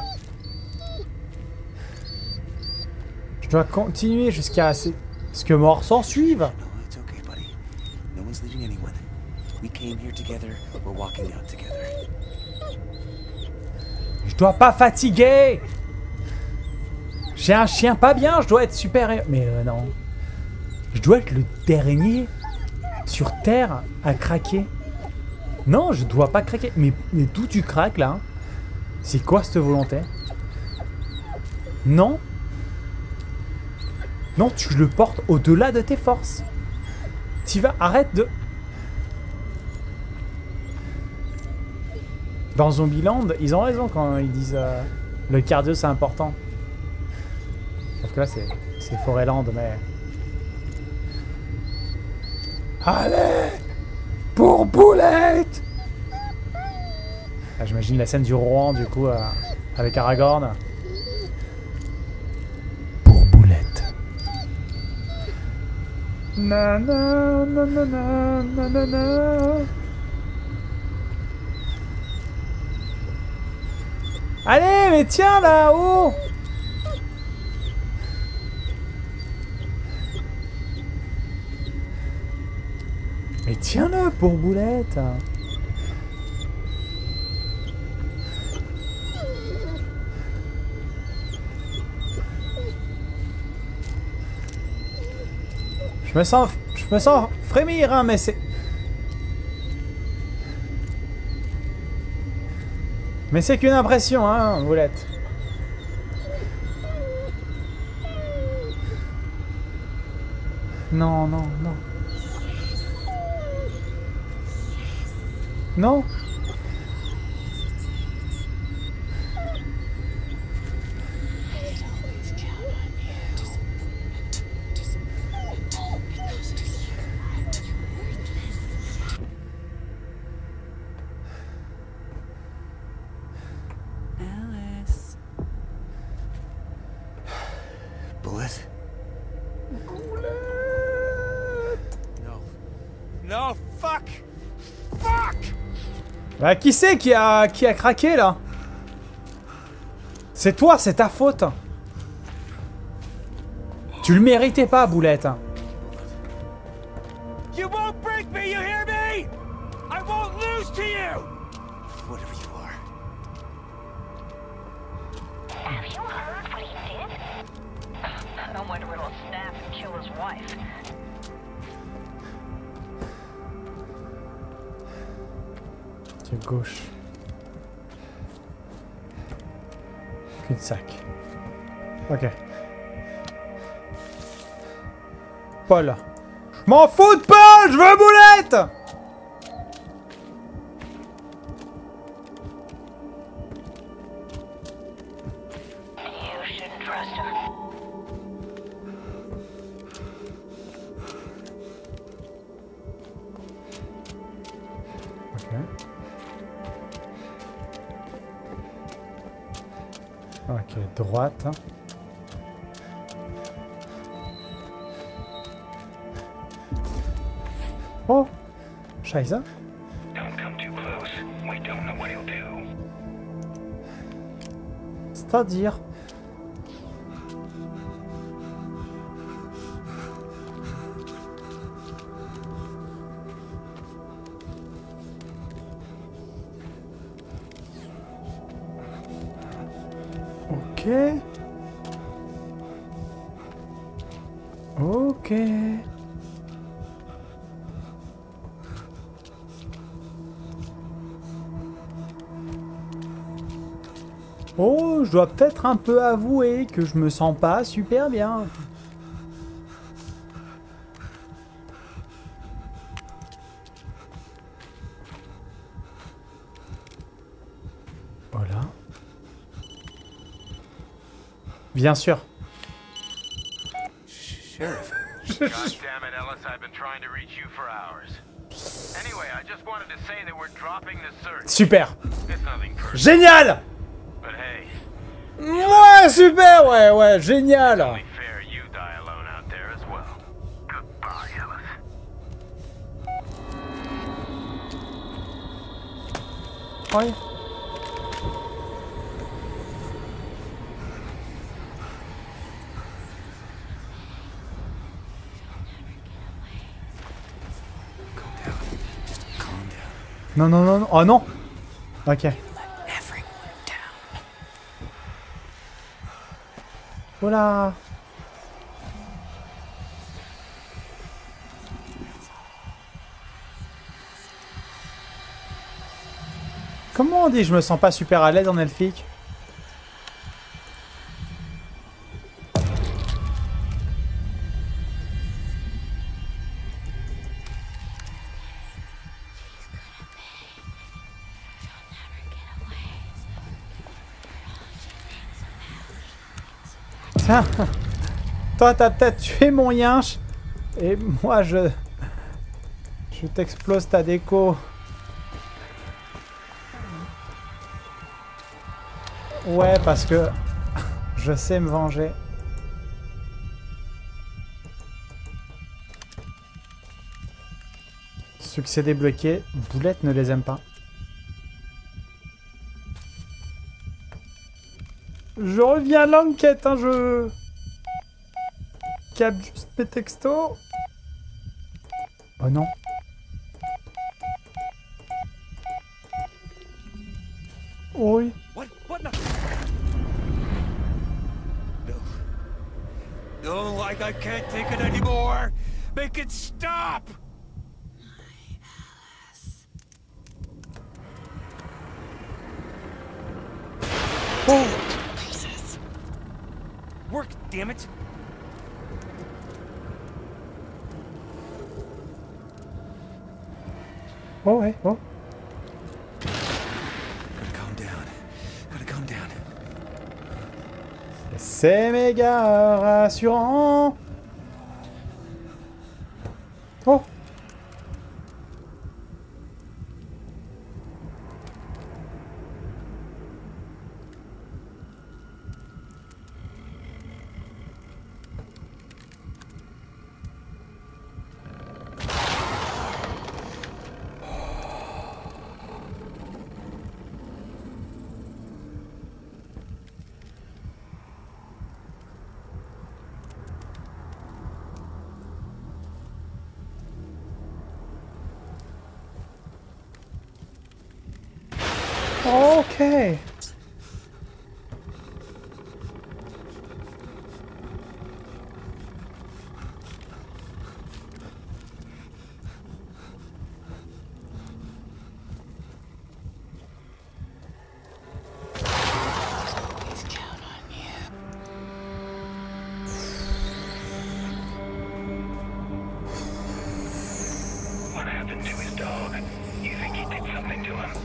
dois continuer jusqu'à ce que mort s'en suive. No, it's okay, buddy. No one's leaving anyone. We came here together. We're walking out together. Je dois pas fatiguer. J'ai un chien pas bien, je dois être super... Mais non. Je dois être le dernier sur Terre à craquer. Non, je dois pas craquer. Mais d'où tu craques, là? C'est quoi cette volonté? Non. Non, tu le portes au-delà de tes forces. Tu vas... Arrête de... Dans Zombieland, ils ont raison quand ils disent le cardio c'est important. Sauf que là c'est Forêtland, mais... Allez! Pour Boulette! Ah, j'imagine la scène du Rohan du coup avec Aragorn. Pour Boulette. Nanana, nanana, nanana. Allez, mais tiens là-haut! Mais tiens-le pour Boulette! Je me sens frémir, hein, mais c'est... Mais c'est qu'une impression, hein, Boulette. Non, non, non. Non. Alice. Bullet? No. No, fuck! Fuck! Bah, qui c'est qui a craqué, là? C'est toi, c'est ta faute. Tu le méritais pas, Boulette. You won't break me, you hear me? I won't lose to you! Whatever you are. Have you heard what he did? No wonder it'll snap and kill his wife. De gauche. Cul-de-sac. Ok. Paul. Je m'en fous de Paul, je veux Boulette! You shouldn't trust him. Ok, droite. Oh! Scheiße. Don't come too close. We don't know what he'll do. C'est-à-dire... Ok. Ok. Oh, je dois peut-être un peu avouer que je me sens pas super bien. Voilà. Bien sûr. Sheriff. God damn it, Ellis, I've been trying to reach you for hours. Anyway, I just wanted to say that we're dropping the search. Super. It's nothing personal, Génial. but hey, Ouais, super, ouais, génial. only fair you die alone out there as well. Goodbye, Ellis. Oui. Non, non, non, non. Oh non. Ok. Voilà. Comment on dit je me sens pas super à l'aise en elfique? Tiens, toi t'as peut-être tué mon yinche et moi je t'explose ta déco. Ouais, parce que je sais me venger. Succès débloqué. Boulette ne les aime pas. Je reviens à l'enquête, hein, je capte juste mes textos. Oh non. Oui. What the... No. No, like I can't take it anymore. Make it stop. Oh. Work, damn it. Oh ouais, oh. Gotta calm down. Gotta calm down. C'est méga rassurant. Oh. Okay. What happened to his dog? You think he did something to him?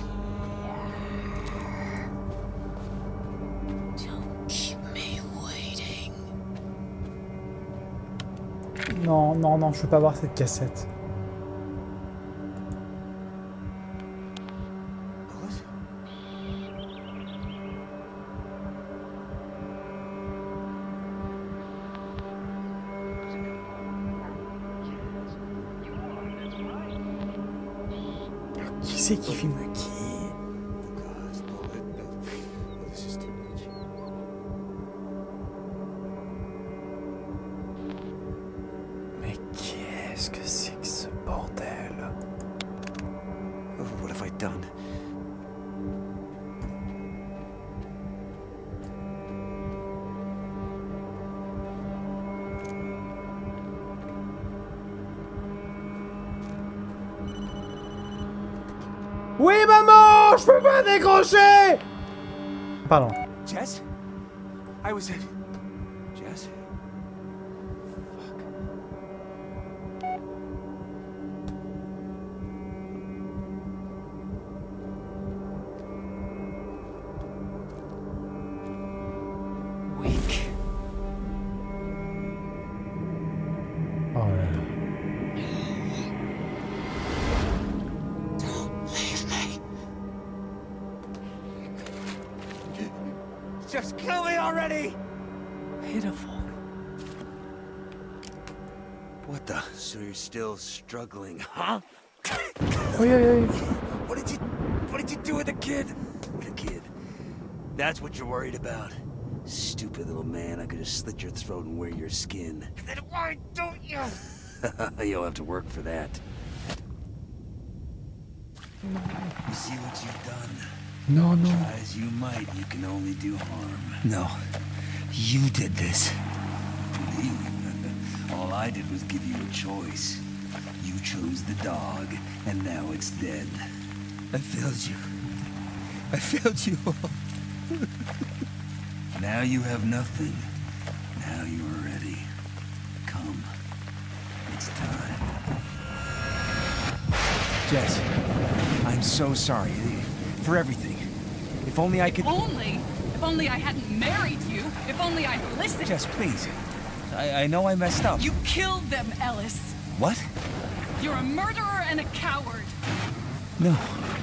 Non, non, non, je peux pas voir cette cassette. Qui c'est qui filme qui? Mais qu'est-ce que c'est que ce bordel? Oh, what have I done? Oui, maman, je peux pas décrocher. Pardon. Jess? I was in... Jess? Weak. Oh là là. Just kill me already! Pitiful. What the? So you're still struggling, huh? Oui, oui, oui. What did you do with the kid? The kid. That's what you're worried about. Stupid little man, I could just slit your throat and wear your skin. Then why don't you? You'll have to work for that. You see what you've done? Non, non. Try as you might, you can only do harm. No. You did this. Me? All I did was give you a choice. You chose the dog, and now it's dead. I failed you. I failed you all. Now you have nothing. Now you are ready. Come. It's time. Jess, I'm so sorry for everything. If only I could... If only I hadn't married you. If only I'd listened. Jess, please. I know I messed up. You killed them, Ellis. What? You're a murderer and a coward. No.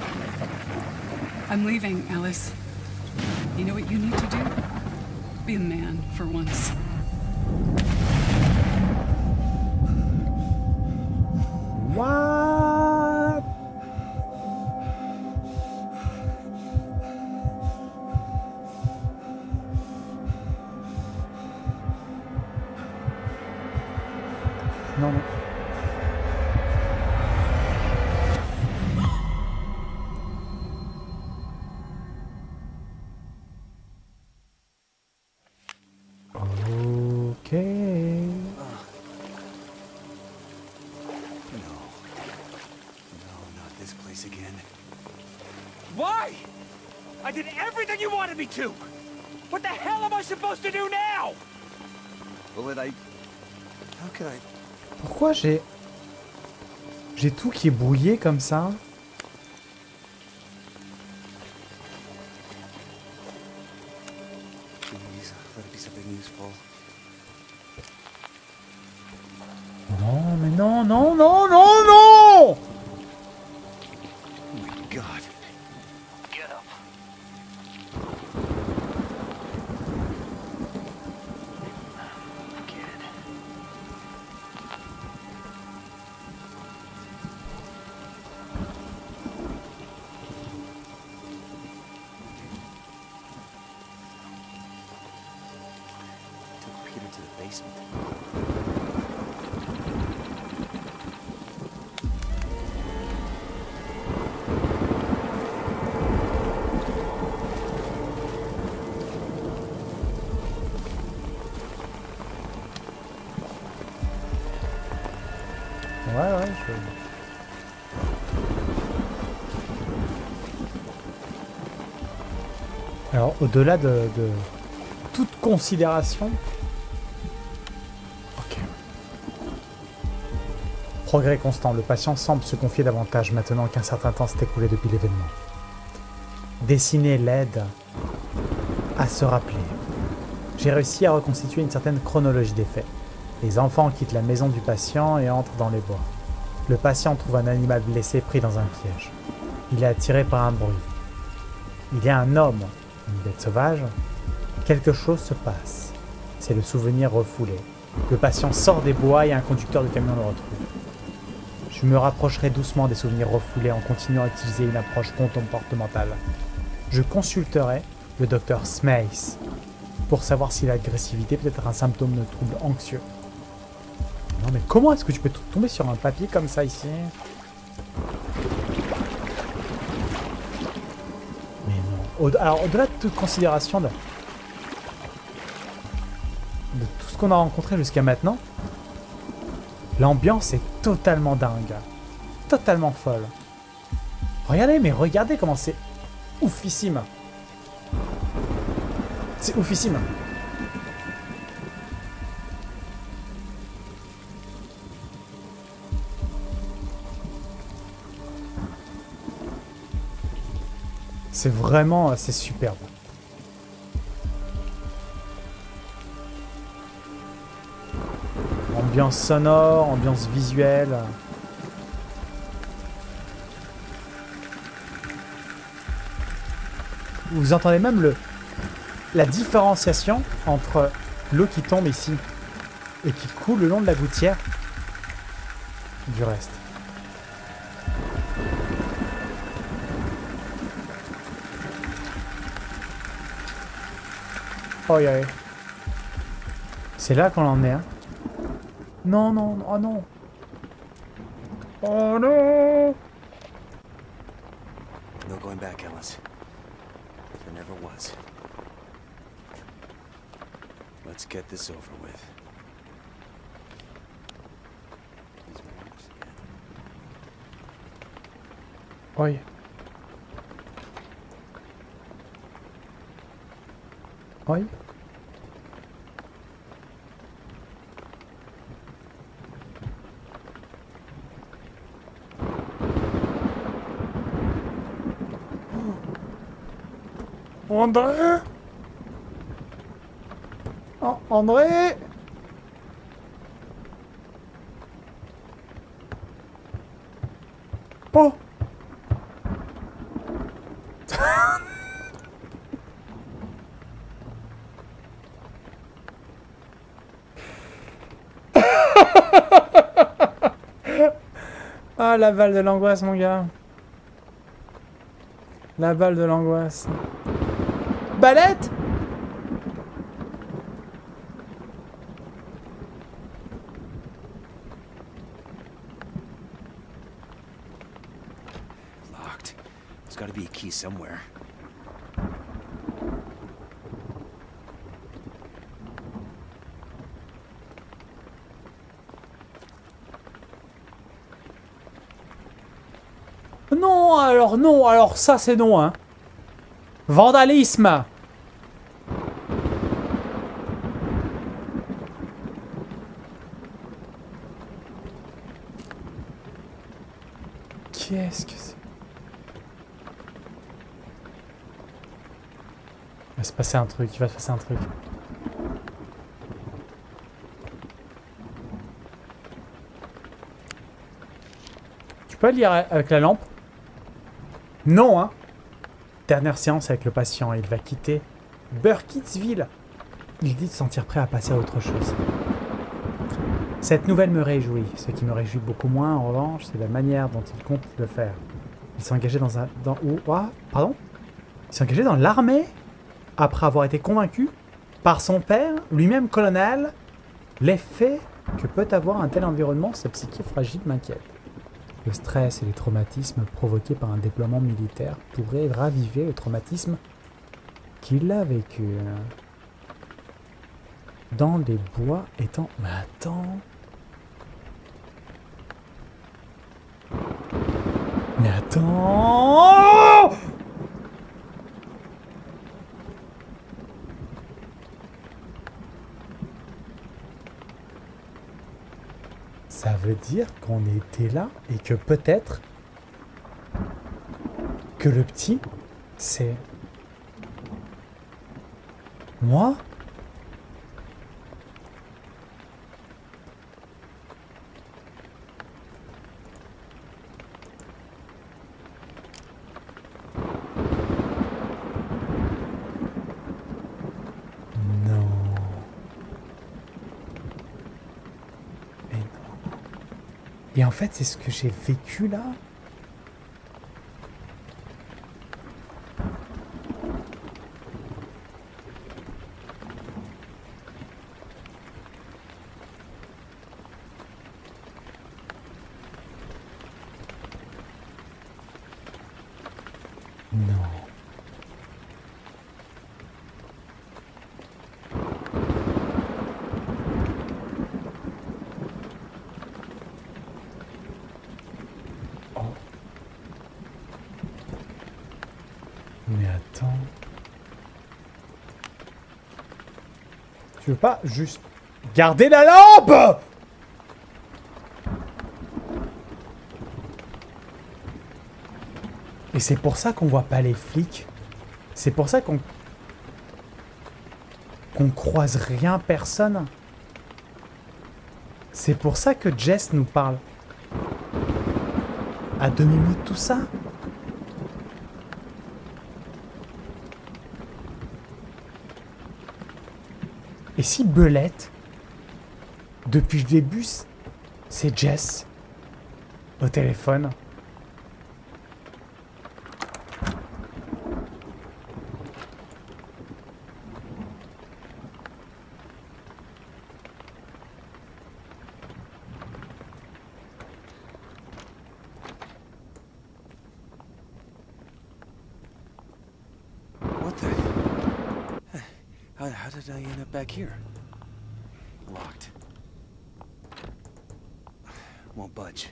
I'm leaving, Ellis. You know what you need to do? Be a man for once. What? Non, non. Ok. No, not this place again. Why? I did everything you wanted me to! What the hell am I supposed to do now? Well, how can I... Pourquoi j'ai tout qui est brouillé comme ça? Please, let it be something useful. Non, mais non, non, non, non, non! Oh my God. Get up. Kid. Took Peter to the basement. Ouais, Alors, au-delà de toute considération... Ok. Progrès constant. Le patient semble se confier davantage maintenant qu'un certain temps s'est écoulé depuis l'événement. Dessiner l'aide à se rappeler. J'ai réussi à reconstituer une certaine chronologie des faits. Les enfants quittent la maison du patient et entrent dans les bois. Le patient trouve un animal blessé pris dans un piège. Il est attiré par un bruit. Il y a un homme, une bête sauvage. Quelque chose se passe. C'est le souvenir refoulé. Le patient sort des bois et un conducteur de camion le retrouve. Je me rapprocherai doucement des souvenirs refoulés en continuant à utiliser une approche comportementale. Je consulterai le docteur Smace pour savoir si l'agressivité peut être un symptôme de trouble anxieux. Non mais comment est-ce que tu peux tomber sur un papier comme ça ici? Mais non. Alors au-delà de toute considération de tout ce qu'on a rencontré jusqu'à maintenant, l'ambiance est totalement dingue. Totalement folle. Regardez comment c'est oufissime. C'est oufissime. C'est vraiment, c'est superbe. Ambiance sonore, ambiance visuelle. Vous entendez même la différenciation entre l'eau qui tombe ici et qui coule le long de la gouttière du reste. Oh, yeah. C'est là qu'on en est, hein. Non, non, oh non. Oh non. No going back, Ellis. There never was. Let's get this over with. These marks again. Oh, yeah. Oh, yeah. André! Oh, André! Oh! Ah, la balle de l'angoisse, mon gars. La balle de l'angoisse. Balette! Locked. There's gotta be a key somewhere. Non, alors ça c'est non, hein. Vandalisme. Qu'est-ce que c'est? Il va se passer un truc, il va se passer un truc. Tu peux lire avec la lampe? Non, hein. Dernière séance avec le patient. Il va quitter Burkittsville. Il dit de se sentir prêt à passer à autre chose. Cette nouvelle me réjouit. Ce qui me réjouit beaucoup moins, en revanche, c'est la manière dont il compte le faire. Il s'est engagé pardon? Il s'est engagé dans l'armée après avoir été convaincu par son père, lui-même colonel. L'effet que peut avoir un tel environnement, sa psyché fragile m'inquiète. Le stress et les traumatismes provoqués par un déploiement militaire pourraient raviver le traumatisme qu'il a vécu. Dans les bois étant... Mais attends... Mais attends... Ça veut dire qu'on était là et que peut-être que le petit, c'est moi? Et en fait, c'est ce que j'ai vécu là. Non. Mais attends... Tu veux pas juste garder la lampe? Et c'est pour ça qu'on voit pas les flics. C'est pour ça qu'on croise rien, personne. C'est pour ça que Jess nous parle. À demi-mot de tout ça. Et si Belette, depuis le début, c'est Jess au téléphone. How did I end up back here? Locked. Won't budge.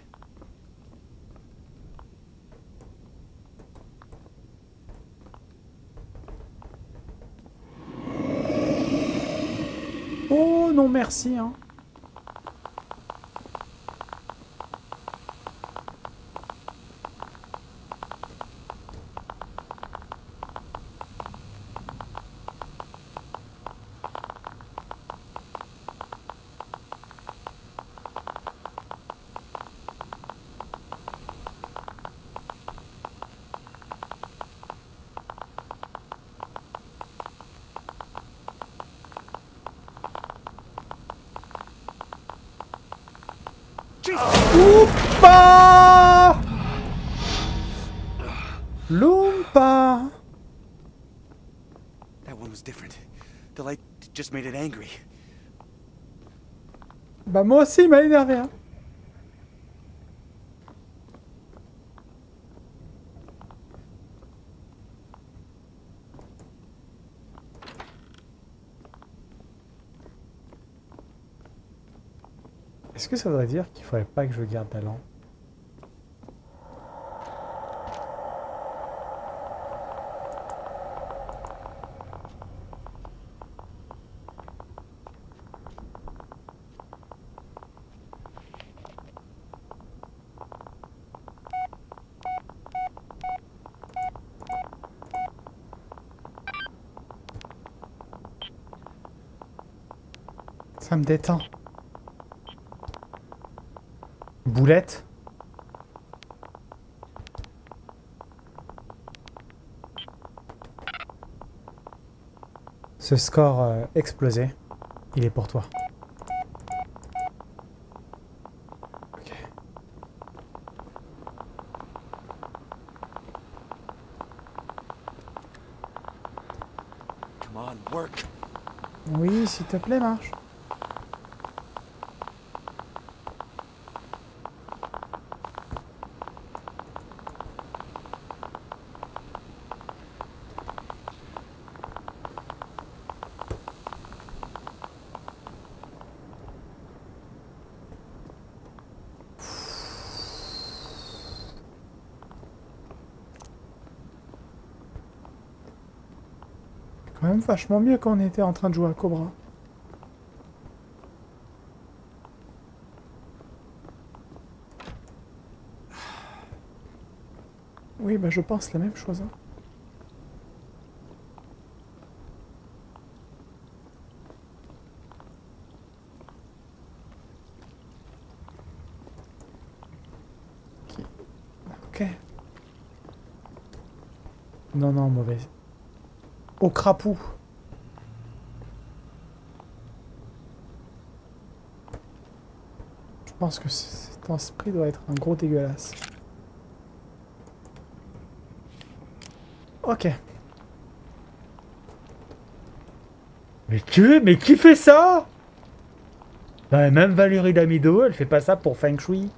Oh non merci hein. Oompa! Loompa! That one was different. The light just made it angry. Bah moi aussi il m'a énervé hein. Est-ce que ça voudrait dire qu'il faudrait pas que je garde la lampe? Ça me détend. Boulette. Ce score explosé, il est pour toi. Ok. Come on, work. Oui, s'il te plaît, marche. Quand même vachement mieux quand on était en train de jouer à Cobra. Oui, bah je pense la même chose. Hein. Ok. Non, non, mauvais. Au crapaud. Je pense que cet esprit doit être un gros dégueulasse. Ok. Mais qui fait ça? Bah, même Valérie Damido, elle fait pas ça pour Feng Shui.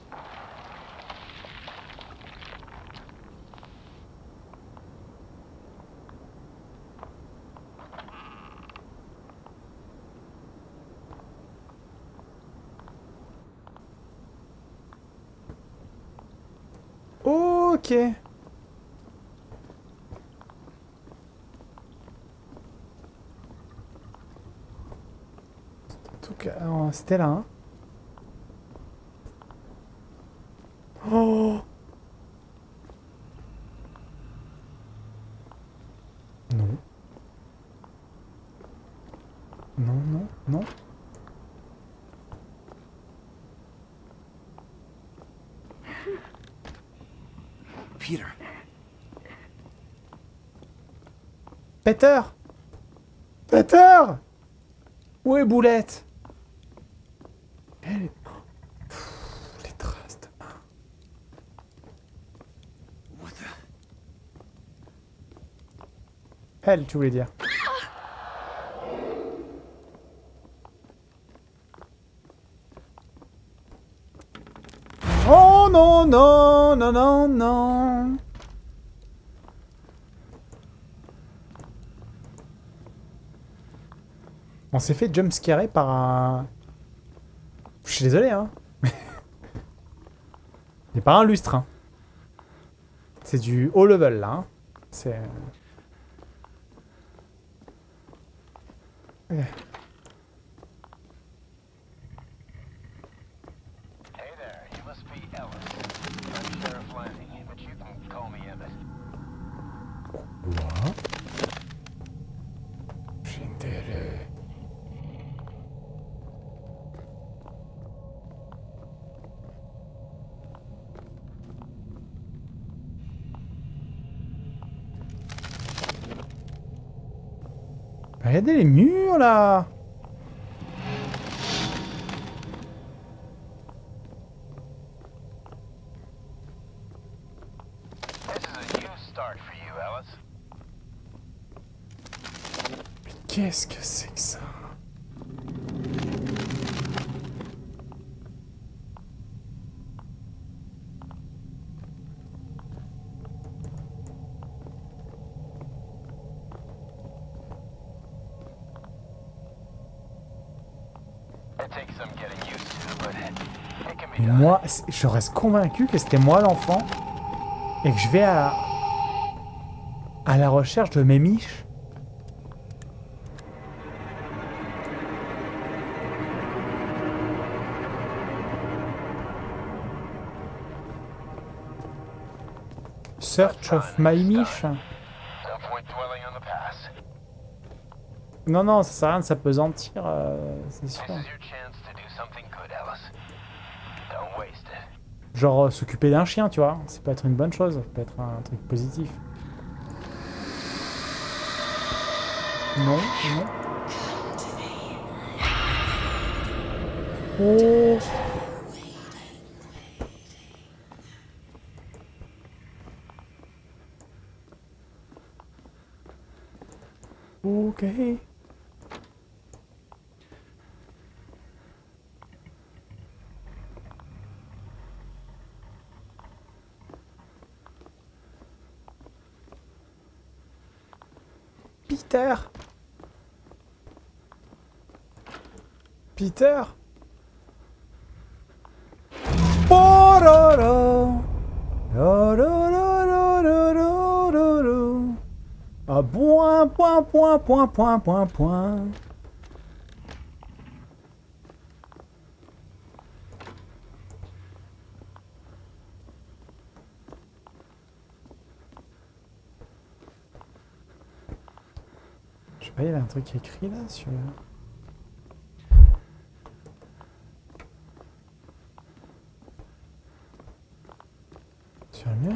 Ok. En tout cas, c'était là. Hein. Oh. Non. Non, non, non. Peter. Peter! Peter! Où est Boulette? Elle... Pff, les traces de main. What the... Elle, tu voulais dire. Oh non, non, non, non, non. On s'est fait jumpscarer par un... Je suis désolé, hein. C'est pas un lustre, hein. C'est du haut level, là. Hein. C'est... Hey there, you must be Ellis. I'm Sheriff Lanning, but you can call me Emmett. Quoi? J'ai intérêt. Regardez les murs là. This is a new start for you, Ellis. Mais qu'est-ce que c'est que ça? It takes some getting used to, but it can be Mais done. moi, je reste convaincu que c'était moi l'enfant et que je vais à la recherche de mes miches. Search of my miche. No point dwelling on the past. Non, non, ça sert à rien de s'apesantir, c'est This sûr. is your chance to do something good, Ellis. Don't waste it. Genre s'occuper d'un chien, tu vois. Ça peut être une bonne chose, ça peut être un truc positif. Non, non. Oh. Ok. Peter. Peter. Pororo. Rorororororororo. Ah, point, point, point, point, point, point, point. Je sais pas, il y avait un truc écrit là sur... Sur le mur.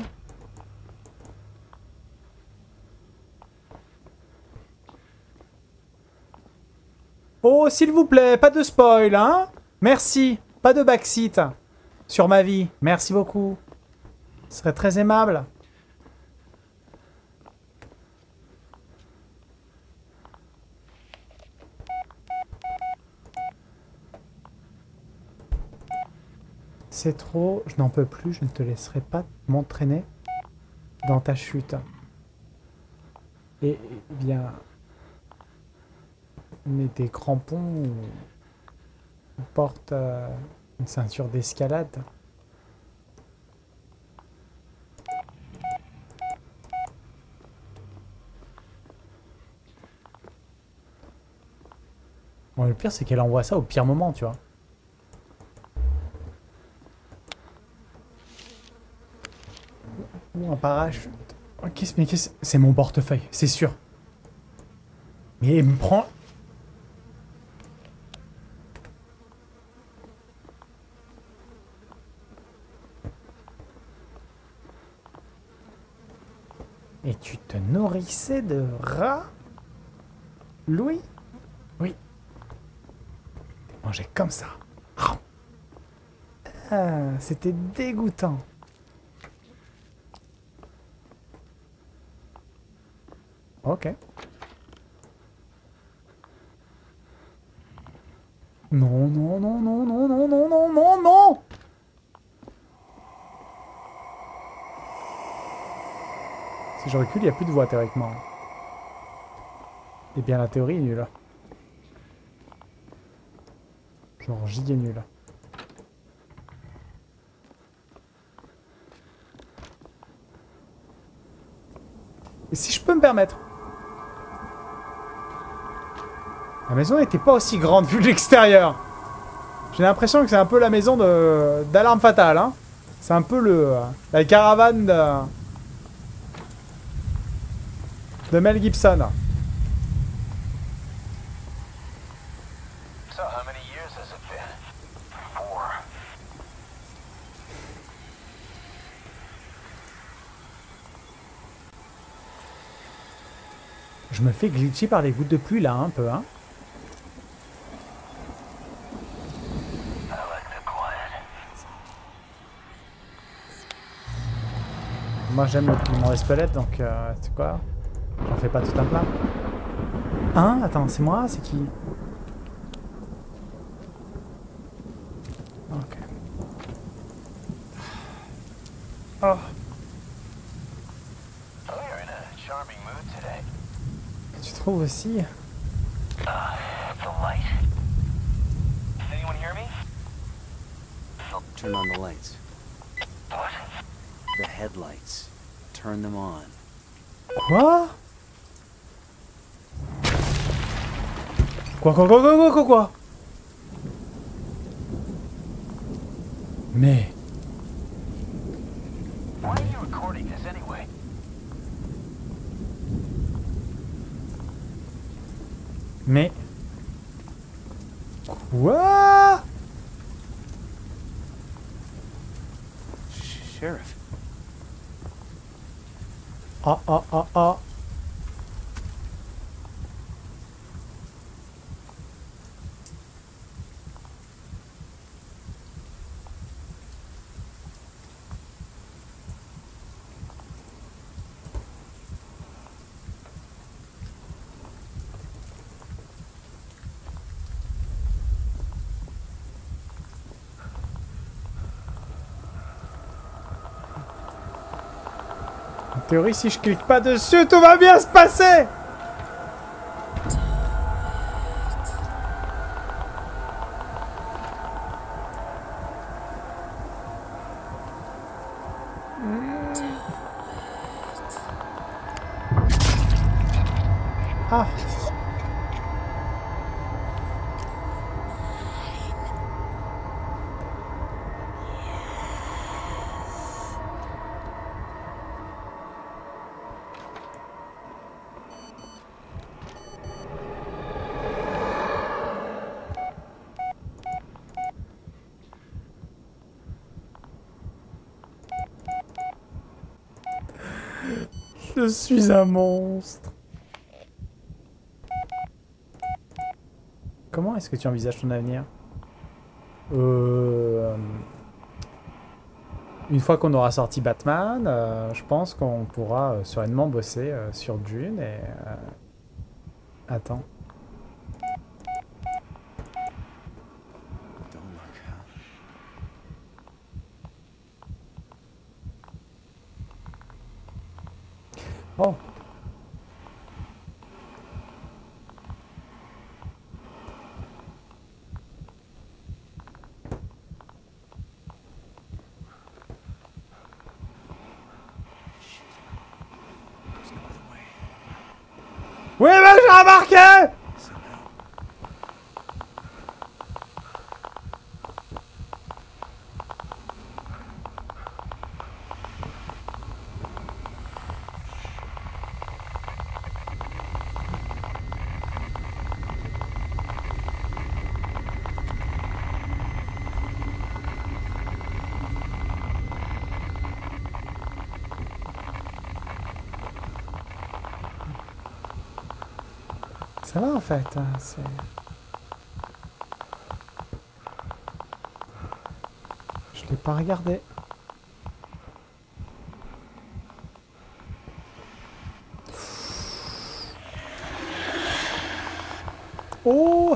Oh, s'il vous plaît, pas de spoil, hein? Merci. Pas de backseat sur ma vie. Merci beaucoup. Ce serait très aimable. C'est trop, je n'en peux plus, je ne te laisserai pas m'entraîner dans ta chute. Et bien... Mais des crampons ou porte une ceinture d'escalade. Bon, le pire, c'est qu'elle envoie ça au pire moment, tu vois. Ou un parachute. Oh, mais qu'est-ce... C'est mon portefeuille, c'est sûr. Mais il me prend... Et tu te nourrissais de rats, Louis? Oui. T'es mangé comme ça. Ah, c'était dégoûtant. Ok. Non, non, non, non, non, non, non, non, non, non! Si je recule, il n'y a plus de voix théoriquement. Eh bien, la théorie est nulle. Genre giga nul. Et si je peux me permettre. La maison n'était pas aussi grande vu de l'extérieur. J'ai l'impression que c'est un peu la maison d'Alarme Fatale. Hein. C'est un peu la caravane de Mel Gibson. So how many years has it been? 4. Je me fais glitcher par des gouttes de pluie là un peu. Hein. I like the quiet. Moi j'aime le piment d'Espelette donc c'est quoi? J'en fais pas tout un plat. Hein? Attends, c'est moi? C'est qui? Ok. Oh. Oh, you're in a charming mood today. Tu trouves aussi? The light. Anyone hear me? Turn on the lights. What? The headlights. Turn them on. Quoi? Quoi? Mais... Why are you recording this anyway? Mais... Quoi? Sheriff. Ah. En théorie, si je clique pas dessus, tout va bien se passer! Ah! Je suis un monstre. Comment est-ce que tu envisages ton avenir? Une fois qu'on aura sorti Batman, je pense qu'on pourra sereinement bosser sur Dune et... Attends. Don't look, huh? Oh! Oui, mais j'ai remarqué! Ça va en fait, hein, c'est... Je l'ai pas regardé. Oh!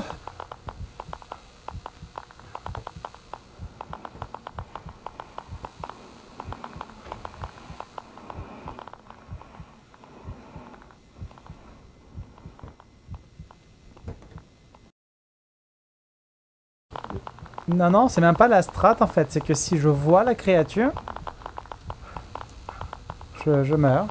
Non, non, c'est même pas la strat en fait. C'est que si je vois la créature, je meurs.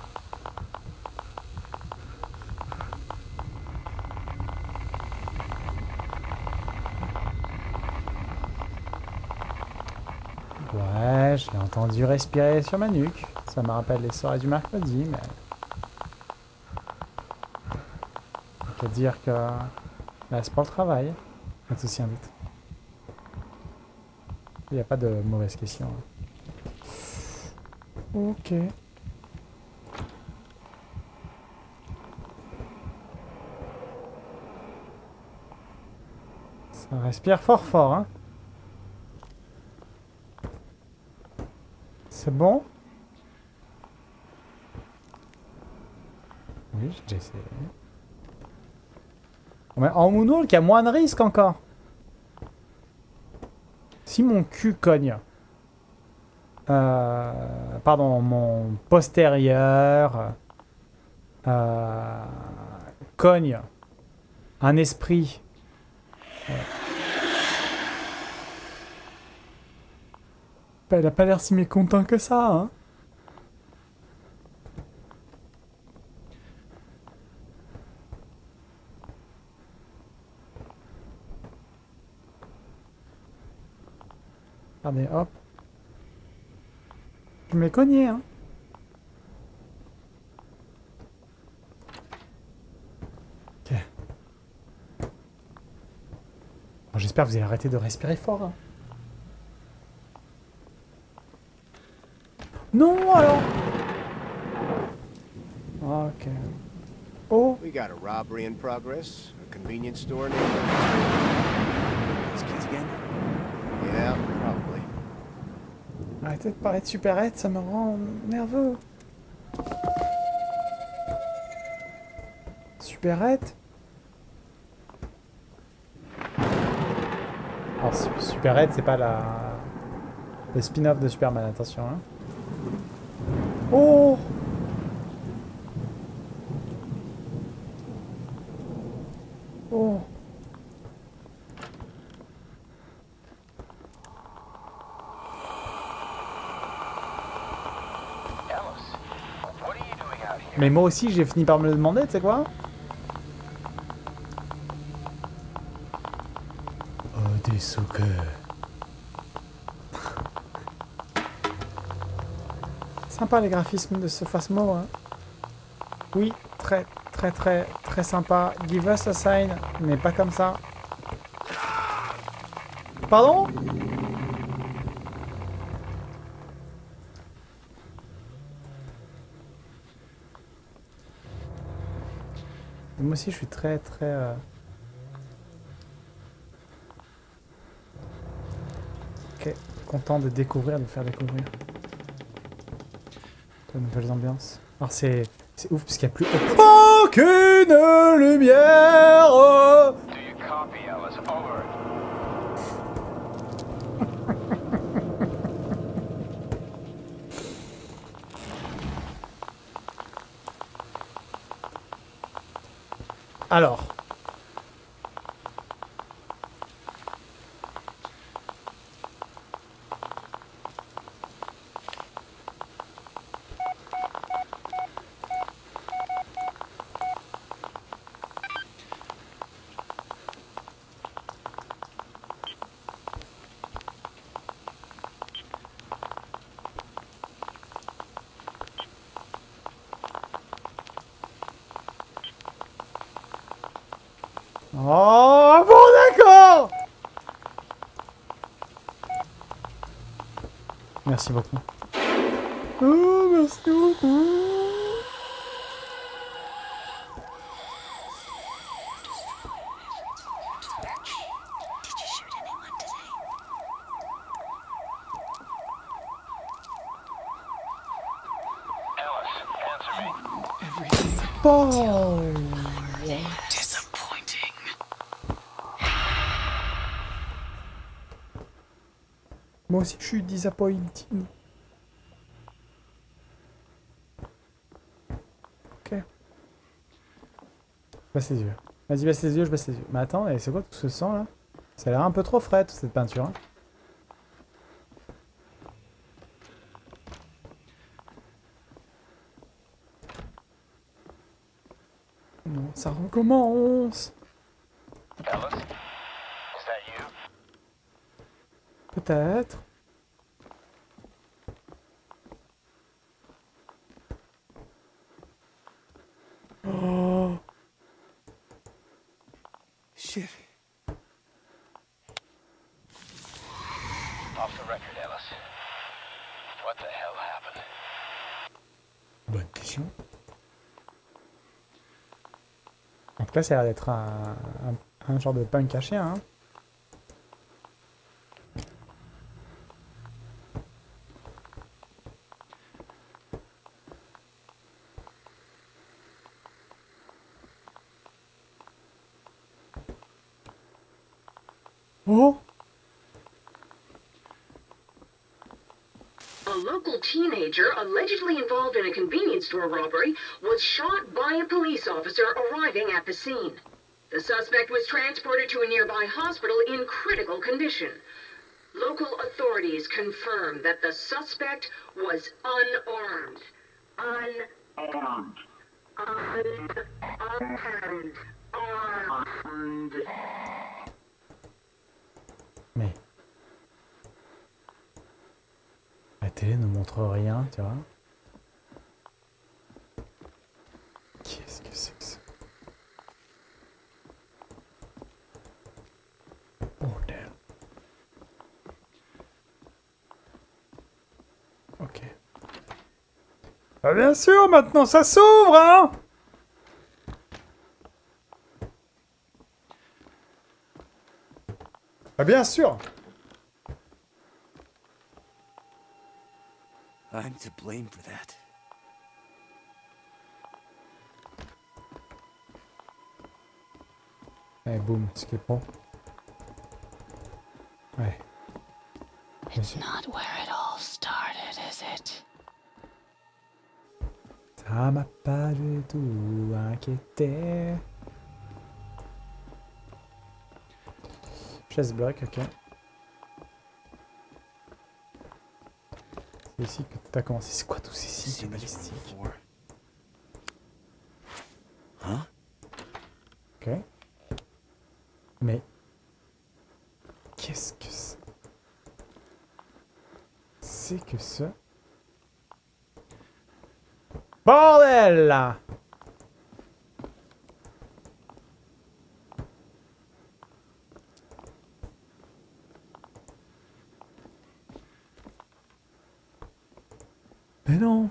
Ouais, je l'ai entendu respirer sur ma nuque. Ça me rappelle les soirées du mercredi, mais... qu'à dire que... Là, c'est pour le travail. Pas de souci, invite. Il n'y a pas de mauvaise question. Ok. Ça respire fort fort, hein. C'est bon? Oui, j'ai déjà essayé. Mais en moonwalk, il y a moins de risques encore. Si mon cul cogne... pardon, mon postérieur... cogne un esprit... Bah, il a pas l'air si mécontent que ça, hein. Regardez, hop. Je m'ai cogné, hein. Ok. Bon, j'espère que vous allez arrêter de respirer fort, hein. Non, alors. Ok. Oh. We got a robbery in progress. A convenience store near. These kids again? Yeah, probably. Arrêtez de parler de supérette, ça me rend nerveux. Supérette? Alors, supérette, c'est pas le spin-off de Superman, attention, hein. Oh! Oh! Mais moi aussi, j'ai fini par me le demander, tu sais quoi? Odesuke. Sympa les graphismes de ce Phasmo, hein. Oui, très sympa. Give us a sign, mais pas comme ça. Pardon? Moi aussi, je suis très... Ok, content de découvrir, de faire découvrir. De nouvelles ambiances. Alors c'est ouf parce qu'il n'y a plus aucune lumière. Do you copy, Alice? Over. Alors. Oh, bon, d'accord. Merci beaucoup. Oh, merci beaucoup. Oh. Moi aussi, je suis disappointing. Ok. Baisse les yeux. Vas-y, baisse les yeux, je baisse les yeux. Mais attends, c'est quoi tout ce sang là? Ça a l'air un peu trop frais, toute cette peinture. Hein. Non, ça recommence. Ellis, is that you? Peut-être. Oh. Shit. Off the record, Ellis. What the hell happened? Bonne question. En tout cas, ça a l'air d'être un genre de punk caché, hein. Oh! A local teenager allegedly involved in a convenience store robbery was shot by a police officer arriving at the scene. The suspect was transported to a nearby hospital in critical condition. Local authorities confirm that the suspect was unarmed. Unarmed. Unarmed. Mais... La télé ne montre rien, tu vois. Qu'est-ce que c'est que ça? Bordel. Ok. Ah bien sûr, maintenant ça s'ouvre, hein! Ah bien sûr! I'm to blame for that. Allez, boum, ce qui est bon. Ouais. It's not where it all started, is it? Ça m'a pas du tout inquiété. Chaise bloc, ok. C'est ici que t'as commencé. C'est quoi tous ces signes balistiques? Huh? Ok. Mais... Qu'est-ce que c'est? C'est que ça? Bordel là! Mais non!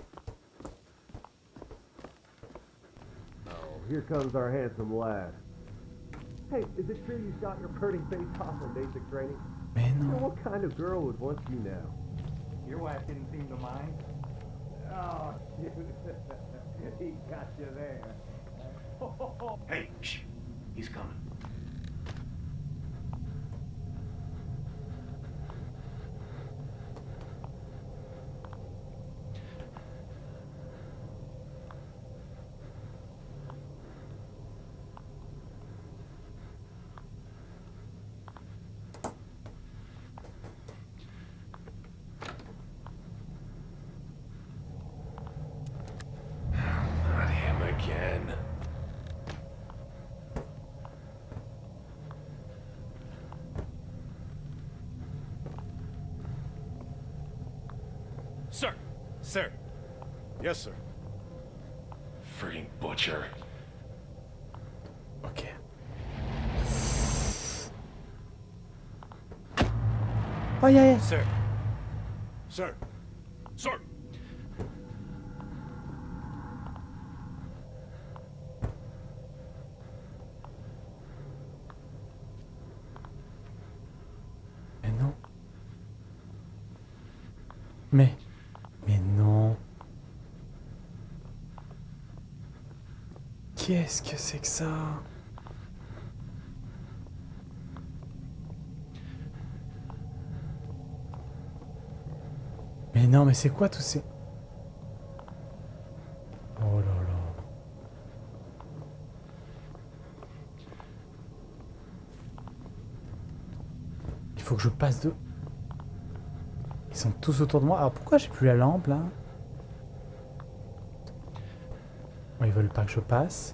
Oh, here comes our handsome lad. Hey, is it true you shot your burning face off in basic training? Mais You know, non! what kind of girl would want you now? Your wife didn't seem to mind. Oh, shoot. He got you there. Hey, shh. He's coming. Not him again. Sir! Sir! Yes, sir. Frigging butcher. Ok. Aïe aïe aïe! Sir! Sir! Sir! Mais non! Mais non! Qu'est-ce que c'est que ça? Mais non, mais c'est quoi tous ces... Oh là là. faut que je passe de... Ils sont tous autour de moi. Alors pourquoi j'ai plus la lampe là? Bon, ils veulent pas que je passe.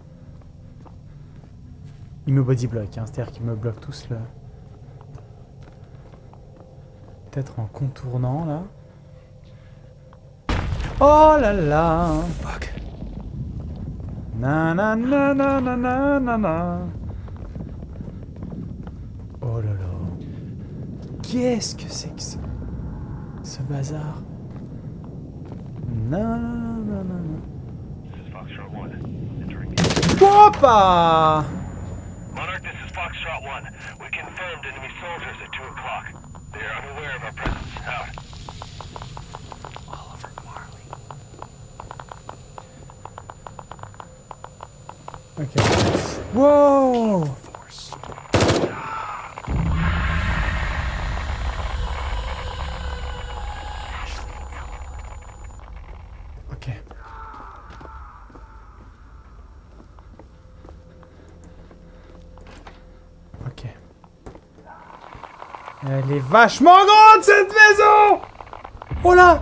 Ils me bodybloquent, hein, c'est-à-dire qu'ils me bloquent tous le... Peut-être en contournant là. Oh là là! Fuck. Na na na na na na na na. Oh là là. Qu'est-ce que c'est que ça? Ce bazar. Non, non, non, non, non. Hoppa! Monarch, this is Foxtrot 1. We confirmed enemy soldiers at 2 o'clock. They are unaware of our presence. Out. Oliver Marley. Ok. Wow! Ok. Ok. Elle est vachement grande cette maison! Oh là!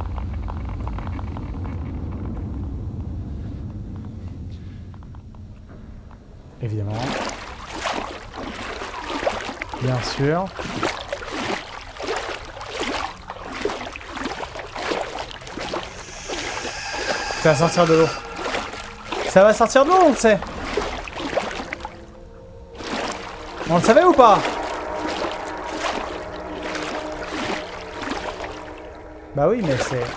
Évidemment. Bien sûr. Ça va sortir de l'eau. Ça va sortir de l'eau, on le sait. On le savait ou pas? Bah oui, mais c'est...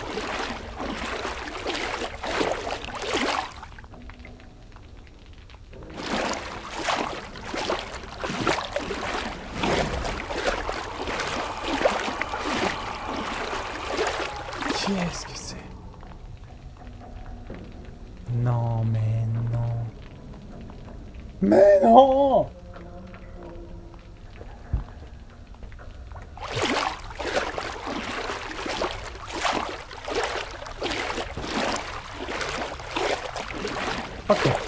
Qu'est-ce que c'est? Non, mais non. Mais non! Ok.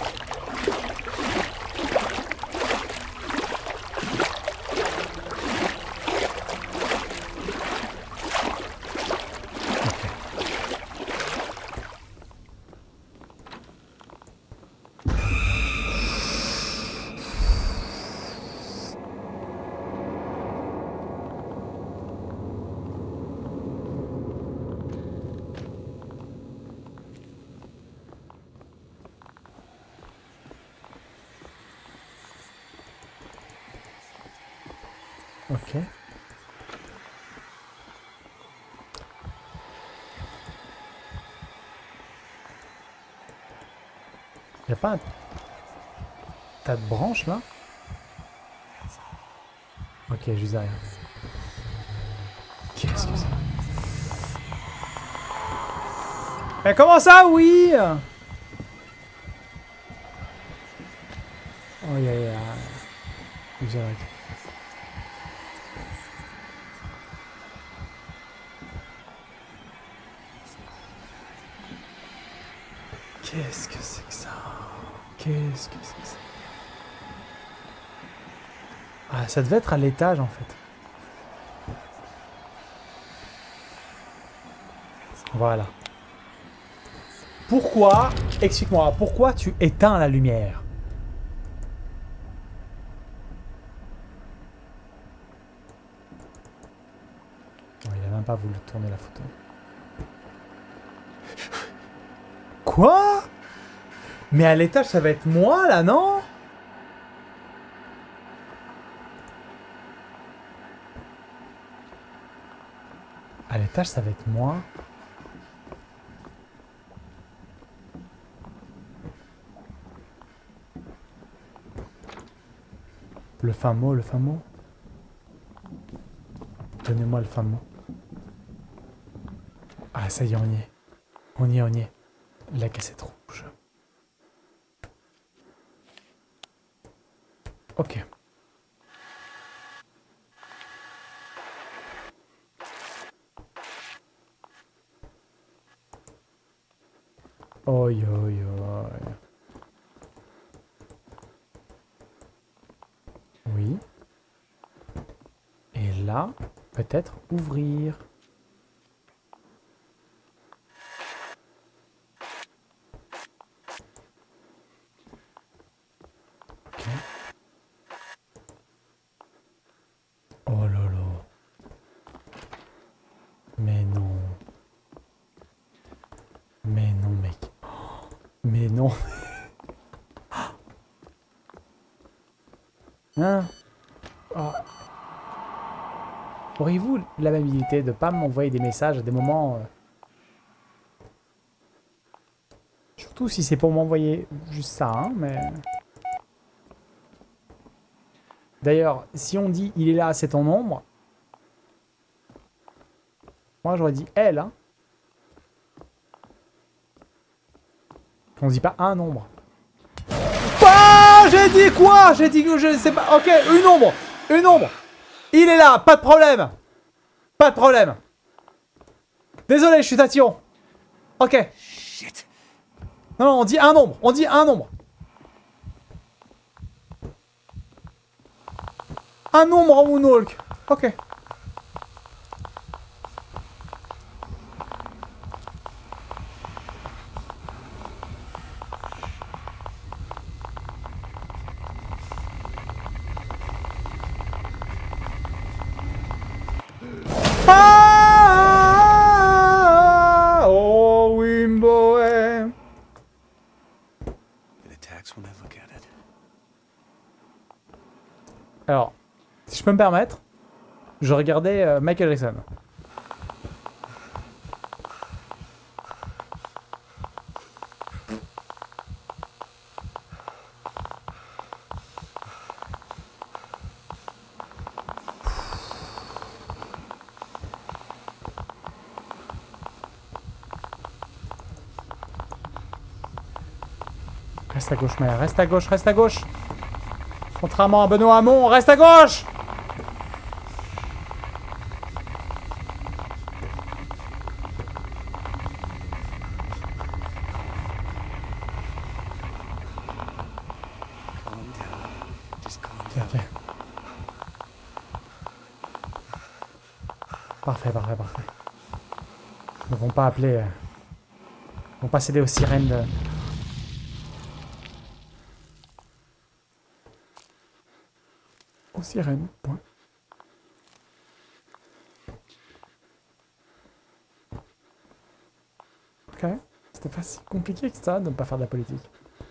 Ok. Y a pas un tas de branches là? Ok, juste derrière. Qu'est-ce que c'est? Mais comment ça, oui? Oh, y a... J'arrête. Qu'est-ce que c'est que ça? Qu'est-ce que c'est que ça? Ah, ça devait être à l'étage en fait. Voilà. Pourquoi, explique-moi, pourquoi tu éteins la lumière? Oh, il a même pas voulu tourner la photo. Quoi? Mais à l'étage, ça va être moi, là, non? À l'étage, ça va être moi. Le fin mot, le fin mot. Donnez-moi le fin mot. Ah, ça y est, on y est. On y est, on y est. La cassette rouge. Ok. Oi, oi, oi. Oui. Et là... là, peut-être ouvrir. Ok. Oh là là. Mais non. Mais non, mec. Mais non. Hein? Oh. Auriez-vous l'amabilité de ne pas m'envoyer des messages à des moments... Surtout si c'est pour m'envoyer juste ça, hein, mais... D'ailleurs, si on dit « il est là, c'est ton ombre », moi j'aurais dit « elle », hein. On dit pas un ombre. Ah, j'ai dit quoi? J'ai dit que je sais pas. Ok, une ombre. Une ombre. Il est là, pas de problème. Pas de problème. Désolé, je suis tatillon. Ok. Shit. Non, non, on dit un nombre. On dit un nombre. Un nombre en Moonwalk. Ok. Ah, oh, Wimboe. It attacks when I look at it. Alors, si je peux me permettre, je regardais Michael Jackson. Reste à gauche, mais reste à gauche, reste à gauche. Contrairement à Benoît Hamon, reste à gauche. Tiens, tiens. Parfait, parfait, parfait. Ils ne vont pas appeler... Ils vont pas céder aux sirènes de... Aux sirènes, point. Ok. C'était pas si compliqué que ça de ne pas faire de la politique.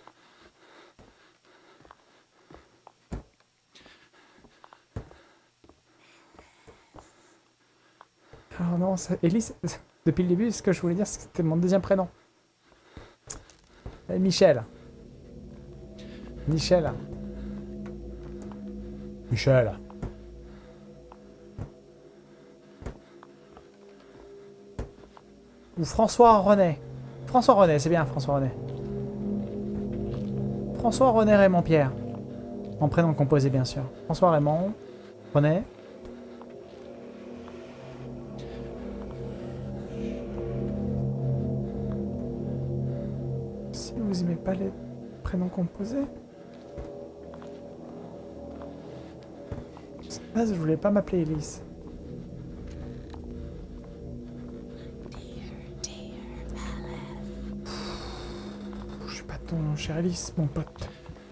Alors non, Elise, depuis le début, ce que je voulais dire, c'est que c'était mon deuxième prénom. Michel. Michel. Michel. Ou François René. François René, c'est bien François René. François René Raymond Pierre. En prénom composé, bien sûr. François Raymond. René. Si vous aimez pas les prénoms composés. Ah, je voulais pas m'appeler Elise. Je suis pas ton cher Elise, mon pote.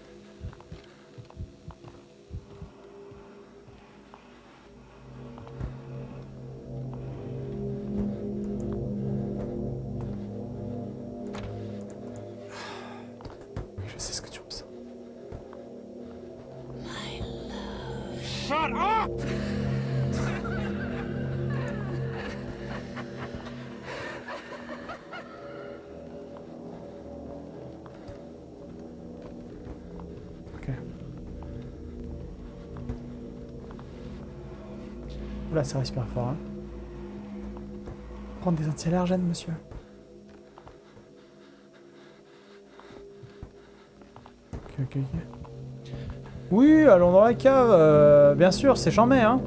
Oui, je sais ce que tu ressens. Shut up! Ok. Oula, ça respire fort, hein. Prendre des anti-allergènes, monsieur. Ok, ok, ok. Oui, allons dans la cave. Bien sûr, c'est chambé, hein.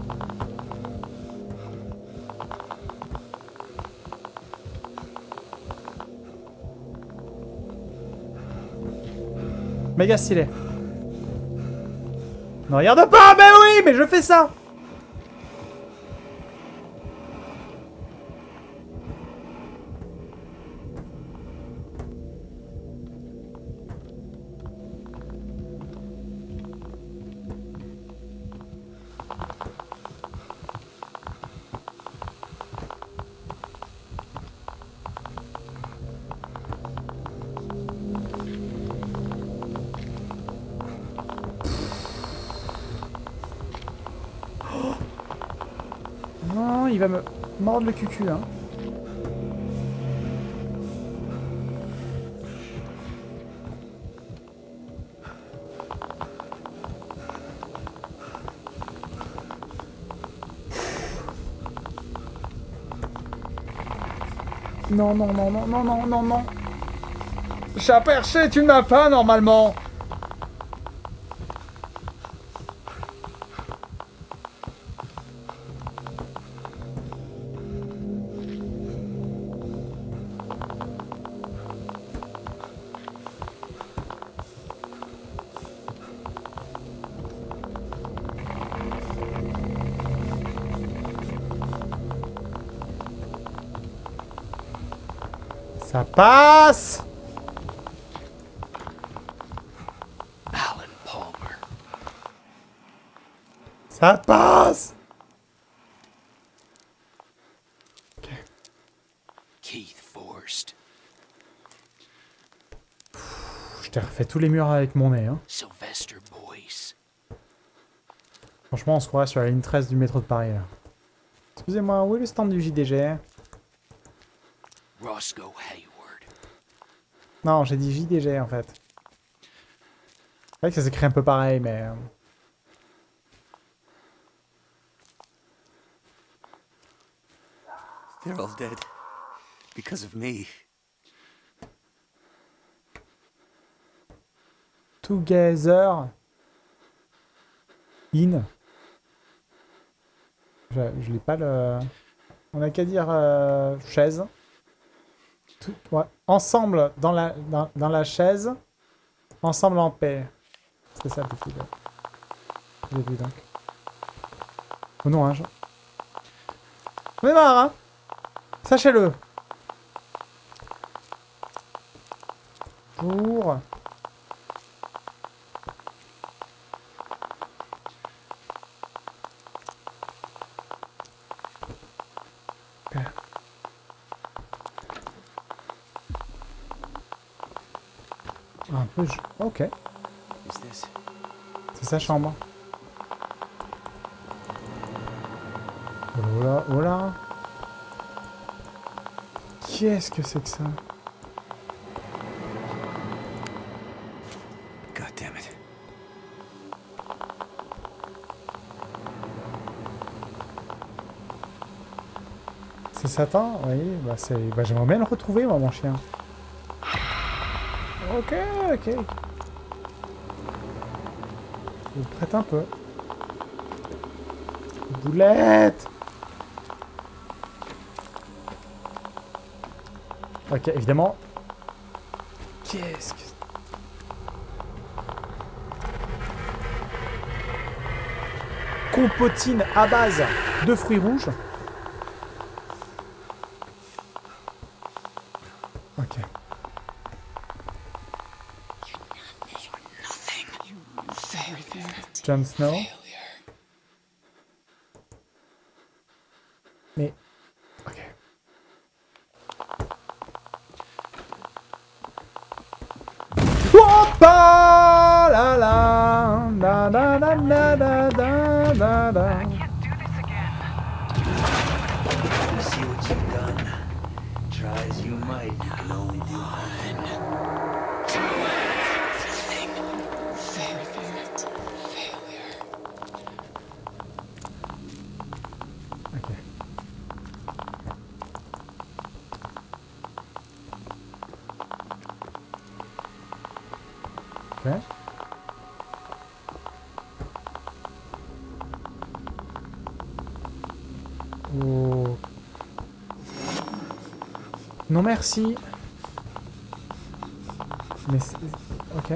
Méga stylé. Ne regarde pas, mais oui, mais je fais ça. va me mordre le cucu, hein. Non, non, non, non, non, non, non, non. Chat perché, tu ne m'as pas normalement. Ça passe. Alan Palmer. Ça passe. Ok. Keith Forrest. Je t'ai refait tous les murs avec mon nez. Hein. Sylvester Boyce. Franchement, on se croirait sur la ligne 13 du métro de Paris, là. Excusez-moi, où est le stand du JDG? Roscoe Hayward. Non, j'ai dit JDG, en fait. C'est vrai que ça s'écrit un peu pareil, mais... They're all dead. Because of me. Together. In. Je l'ai pas le... On a qu'à dire chaise. Tout, ouais. Ensemble dans la chaise. Ensemble en paix. C'est ça depuis le début donc. Oh non, hein. On est marre, hein. Sachez-le. Pour... Un peu... Ok. C'est sa chambre. Oh là, oh là. Qu'est-ce que c'est que ça? God damn it. C'est Satan? Oui, bah c'est... Bah j'aimerais bien le retrouver, moi, mon chien. Ok, ok. Je vous prête un peu. Boulette! Ok, évidemment. Qu'est-ce que... Compotine à base de fruits rouges. Ok. Jon Snow. Mais... Ok. Hoppa la la da da da da da da da. See what you've done. Try as you might, you can only do one. Ok. Ok. Oh. Non merci. Mais c'est... Ok.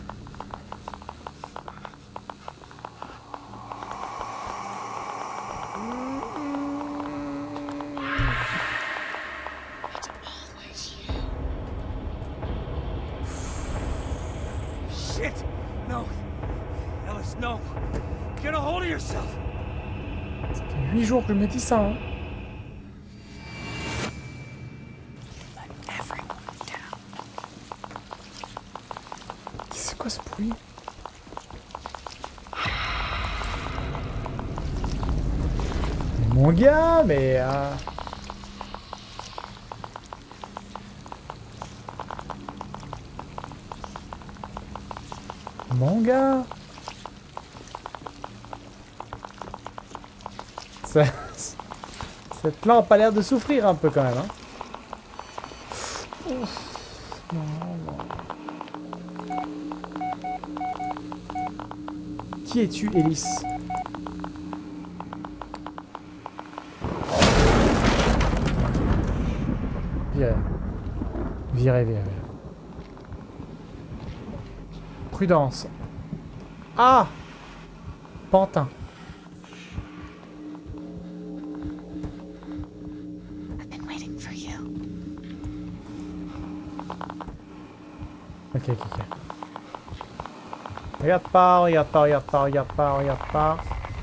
Shit! No. Ellis, no. Get a hold of yourself. Ça fait 8 jours que je me dis ça, hein. C'est quoi ce bruit? Mais Mon gars, mais... Mon gars. Cette lampe a l'air de souffrir un peu quand même. Hein. Ouf. Non, non. Qui es-tu, Ellis? Virez. Virez, virez. Prudence. Ah! Pantin. Ok, ok, ok. Regarde pas, regarde pas, regarde pas, regarde pas, regarde pas.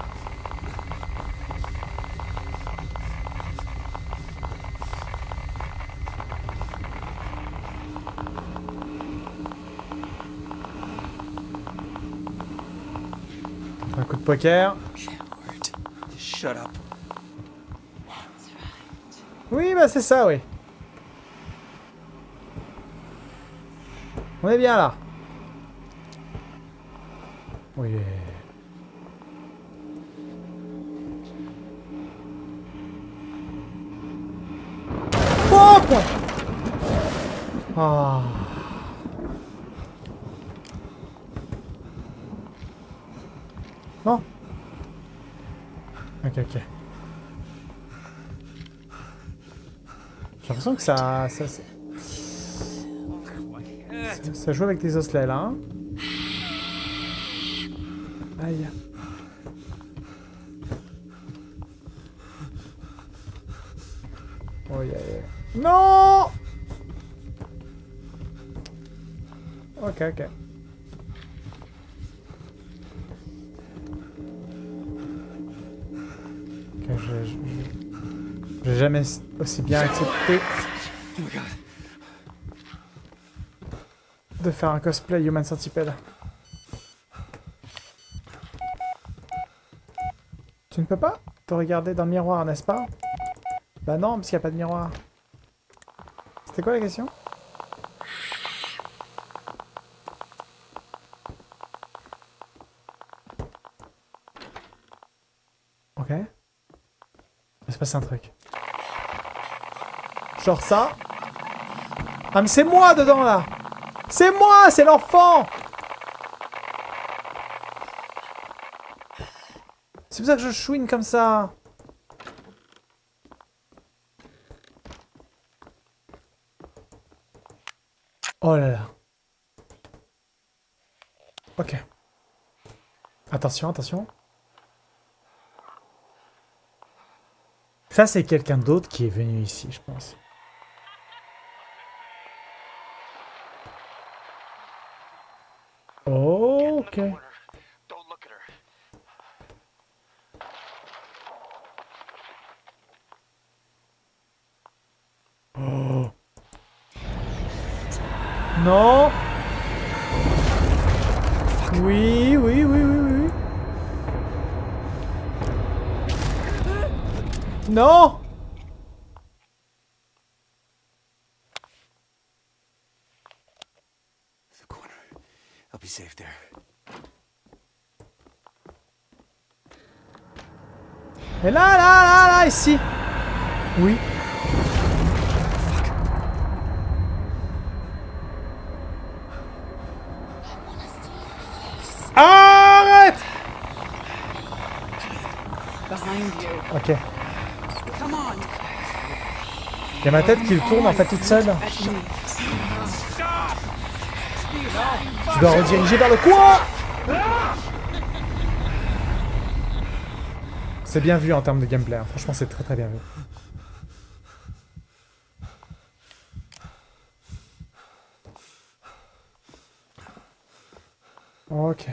Un coup de poker. Shut up. Oui, bah c'est ça, oui. On est bien là. Oui. Oh, point. Ah. Non. Ok, ok. J'ai l'impression que ça joue avec les osselets là. Hein. Aïe. Oh, yeah, yeah. Non. Ok, ok. Ok, j'ai jamais aussi bien accepté de faire un cosplay Human Centipede. Tu ne peux pas te regarder dans le miroir, n'est-ce pas? Bah non, parce qu'il n'y a pas de miroir. C'était quoi la question? Ok. Il se passe un truc. Genre ça. Ah mais c'est moi dedans là! C'est moi! C'est l'enfant! C'est pour ça que je chouine comme ça. Oh là là. Ok. Attention, attention. Ça, c'est quelqu'un d'autre qui est venu ici, je pense. Oh, ok. Oh. Non. Oui, oui, oui, oui, oui. Non. The corner. I'll be safe there. Et là, ici. Oui. Arrête! Ok. Il y a ma tête qui tourne en fait toute seule. Je dois rediriger vers le coin. C'est bien vu en termes de gameplay. Hein. Franchement, c'est très très bien vu. Ok.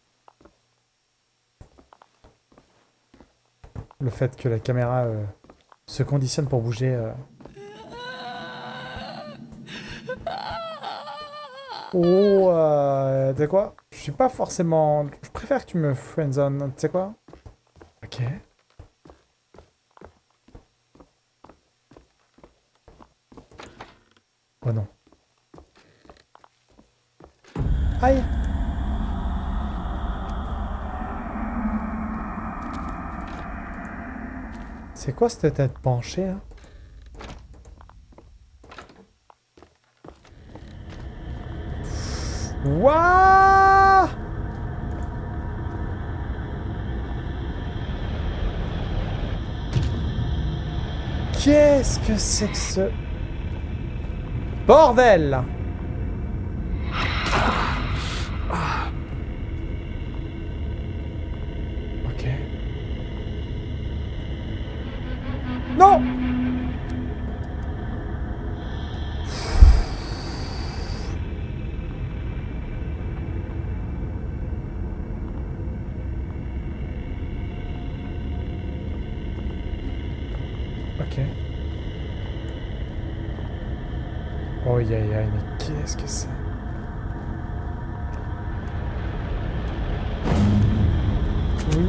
Le fait que la caméra se conditionne pour bouger. Oh, tu sais quoi? Je suis pas forcément... Je préfère que tu me friendzone. Tu sais quoi? Ok. Oh non. Aïe. C'est quoi cette tête penchée là? Wouah! Qu'est-ce que c'est que ce... Bordel! Ok. Non! Ok. Oh aïe aïe aïe, mais qu'est-ce que c'est? Oui.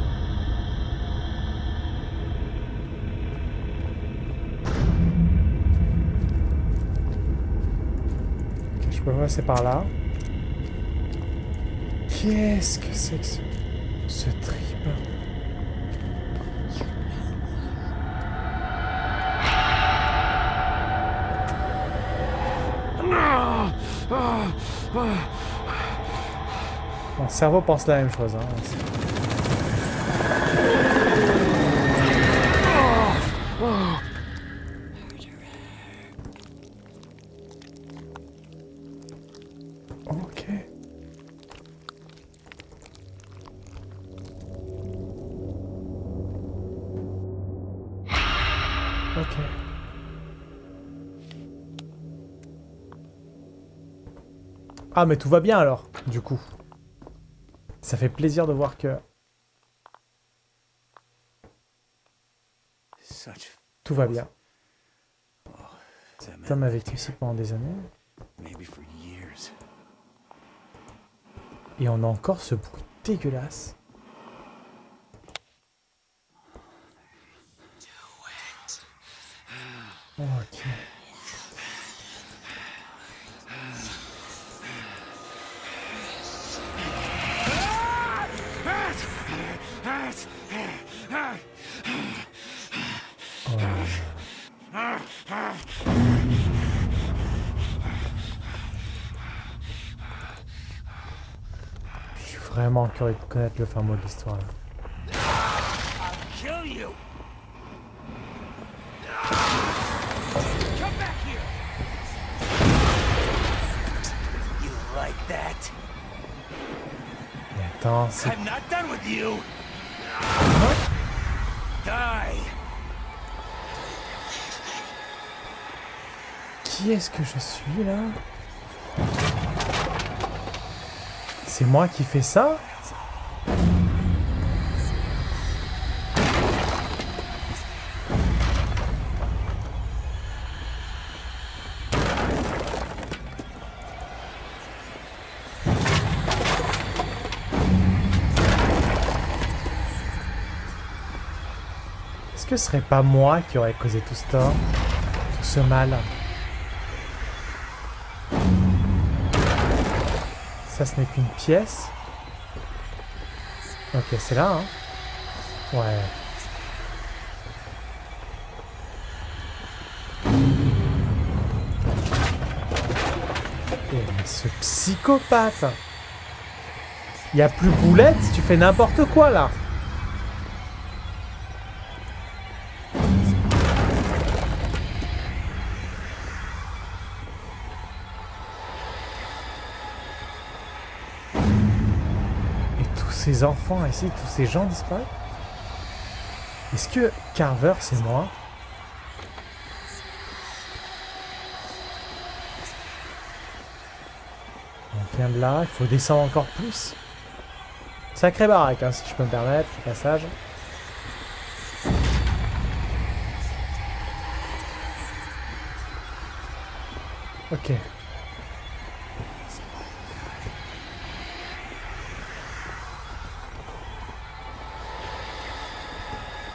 Ok, je peux passer par là. Qu'est-ce que c'est que ce trip? Mon cerveau pense la même chose. Hein. Ok. Ok. Ah mais tout va bien alors, du coup. Ça fait plaisir de voir que... Tout va bien. Tom a vécu ici pendant des années. Et on a encore ce bruit dégueulasse. Ok. Je suis vraiment curieux de connaître le fin mot de l'histoire. Mais attends, c'est... Qui est-ce que je suis là? C'est moi qui fais ça? Est-ce que ce serait pas moi qui aurais causé tout ce tort? Tout ce mal? Ça, ce n'est qu'une pièce. Ok, c'est là, hein. Ouais. Mais ce psychopathe! Il n'y a plus boulette, tu fais n'importe quoi, là. Ces enfants ici, tous ces gens disparus. Est-ce que Carver, c'est moi? On vient de là, il faut descendre encore plus. Sacré baraque, hein, si je peux me permettre, le passage. Ok.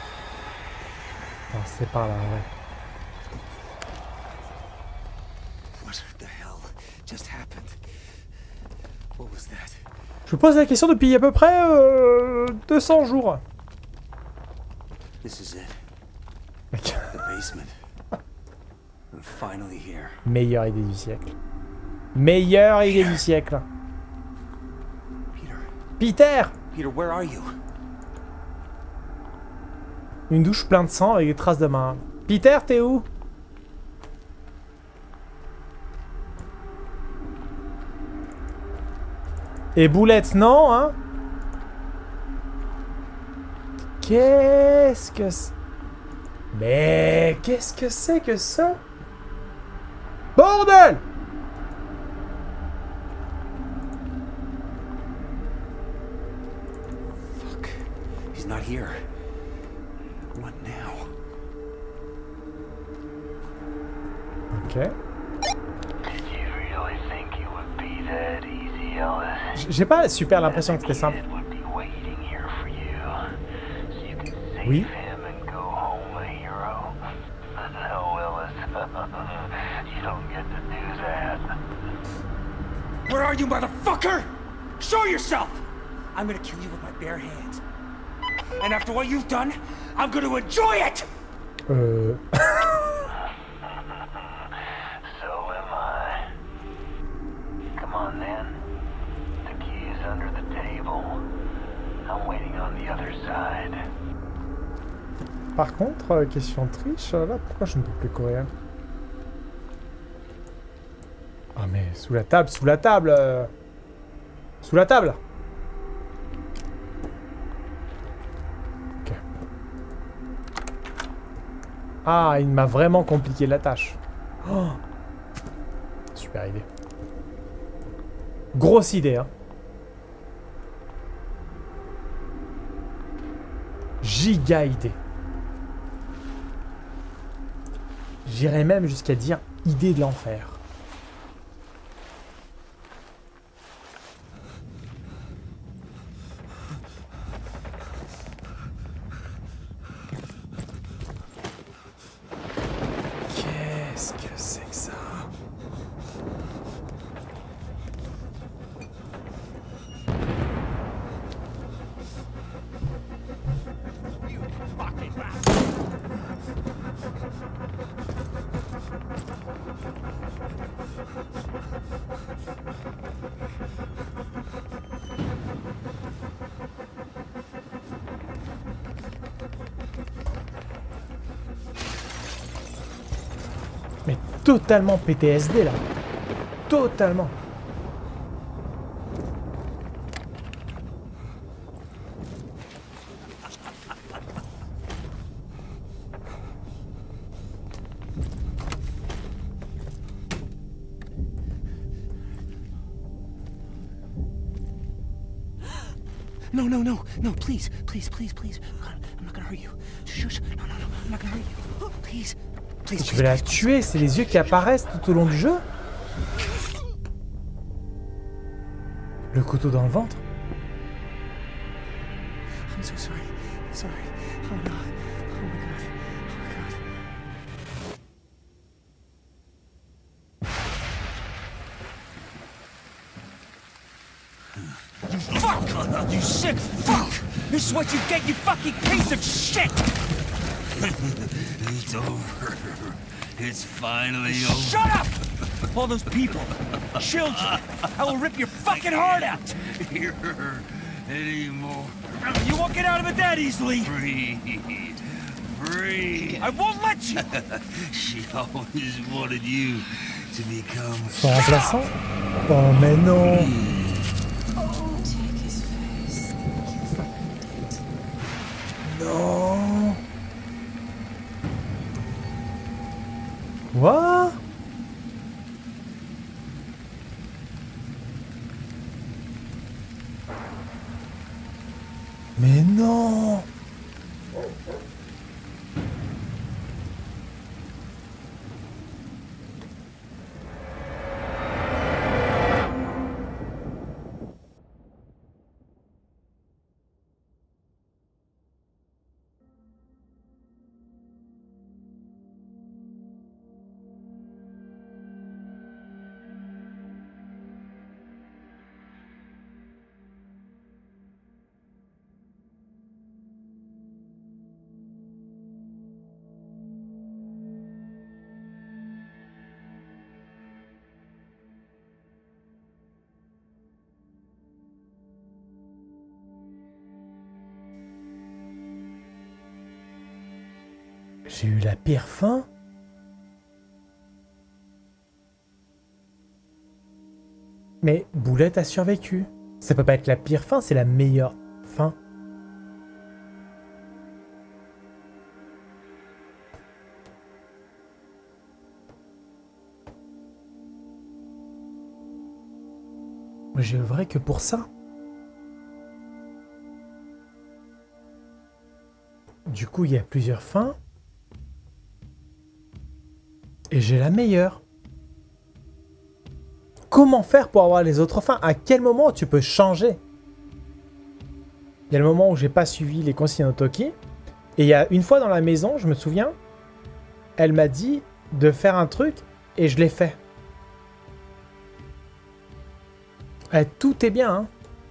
C'est par là, ouais. What the hell just happened? What was that? Je pose la question depuis à peu près 200 jours. This is it. The basement. We're finally here. Meilleure idée du siècle. Meilleure idée du siècle. Peter! Peter, where are you? Une douche pleine de sang avec des traces de main. Peter, t'es où? Et Boulette, non, hein? Qu'est-ce que c'est? Mais qu'est-ce que c'est que ça? Bordel! Fuck. He's not here. What now? Ok. Did you really think it would be that easy, Ellis? J'ai pas super l'impression que c'était simple. It would be waiting here for you, so you can save Oui. him and go home a hero. No, Ellis, you don't get to do that. Where are you, motherfucker? Show yourself! I'm gonna kill you with my bare hands. And after what you've done, I'm gonna enjoy it! So am I. Come on then. The key is under the table. I'm waiting on the other side. Par contre, question triche, là, pourquoi je ne peux plus courir? Ah mais sous la table, sous la table Sous la table. Ok. Ah, il m'a vraiment compliqué la tâche. Oh. Super idée. Grosse idée, hein. Giga idée. J'irais même jusqu'à dire idée de l'enfer. Qu'est-ce que c'est que ça? Mais totalement PTSD là. Totalement. No, no, no, no, please, please, please, please. I'm not gonna hurt you. Shush, no, no, no, I'm not gonna hurt you. Please, please, Tu veux la tuer, c'est les yeux qui apparaissent tout au long du jeu? Le couteau dans le ventre? I'm so sorry. Sorry. Oh no. Oh my god. Oh my god. You fuck! You sick fuck! This is what you get, you fucking piece of shit! It's over. It's finally over. Shut up! All those people, children, I will rip your fucking heart out! Here anymore. You won't get out of it that easily! Free. Free. I won't let you! She always wanted you to become... Son remplaçant? Oh mais non! Non! Quoi? Mais non! J'ai eu la pire fin. Mais Boulette a survécu. Ça peut pas être la pire fin, c'est la meilleure fin. Moi, j'ai œuvré que pour ça. Du coup, il y a plusieurs fins. Et j'ai la meilleure. Comment faire pour avoir les autres fins? À quel moment tu peux changer? Il y a le moment où j'ai pas suivi les consignes de Toki. Et il y a une fois dans la maison, je me souviens, elle m'a dit de faire un truc et je l'ai fait. Tout est bien. Hein.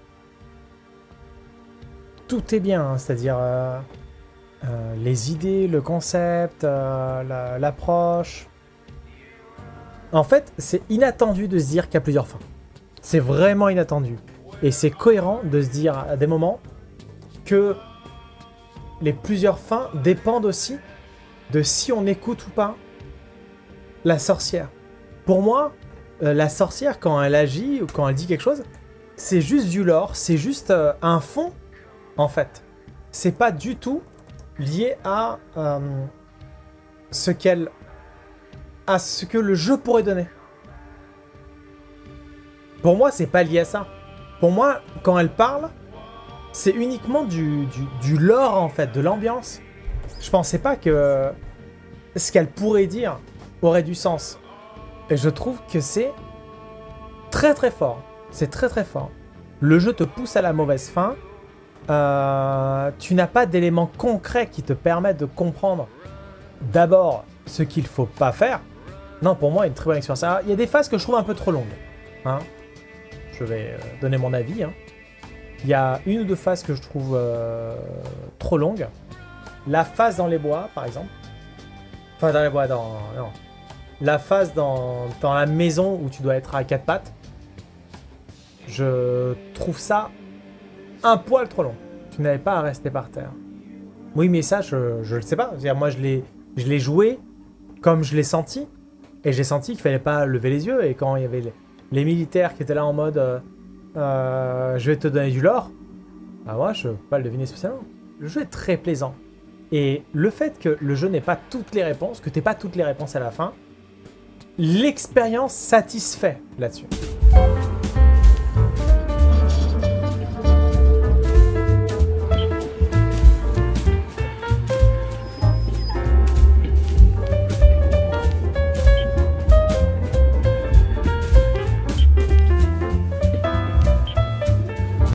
Tout est bien. Hein. C'est-à-dire les idées, le concept, l'approche. En fait, c'est inattendu de se dire qu'il y a plusieurs fins. C'est vraiment inattendu. Et c'est cohérent de se dire à des moments que les plusieurs fins dépendent aussi de si on écoute ou pas la sorcière. Pour moi, la sorcière, quand elle agit ou quand elle dit quelque chose, c'est juste du lore, c'est juste un fond, en fait. C'est pas du tout lié à ce que le jeu pourrait donner. Pour moi, c'est pas lié à ça. Pour moi, quand elle parle, c'est uniquement du lore, en fait, de l'ambiance. Je pensais pas que ce qu'elle pourrait dire aurait du sens. Et je trouve que c'est très très fort. C'est très très fort. Le jeu te pousse à la mauvaise fin. Tu n'as pas d'éléments concrets qui te permettent de comprendre d'abord ce qu'il faut pas faire. Non, pour moi, une très bonne expérience. Alors, il y a des phases que je trouve un peu trop longues. Hein. Je vais donner mon avis. Hein. Il y a une ou deux phases que je trouve trop longues. La phase dans les bois, par exemple. Enfin, dans les bois, non. La phase dans la maison où tu dois être à quatre pattes. Je trouve ça un poil trop long. Tu n'avais pas à rester par terre. Oui, mais ça, je le sais pas. C'est-à-dire, moi, je l'ai joué comme je l'ai senti. Et j'ai senti qu'il fallait pas lever les yeux. Et quand il y avait les militaires qui étaient là en mode je vais te donner du lore, bah moi, je peux pas le deviner spécialement. Le jeu est très plaisant. Et le fait que le jeu n'ait pas toutes les réponses, que tu n'aies pas toutes les réponses à la fin, l'expérience satisfait là-dessus.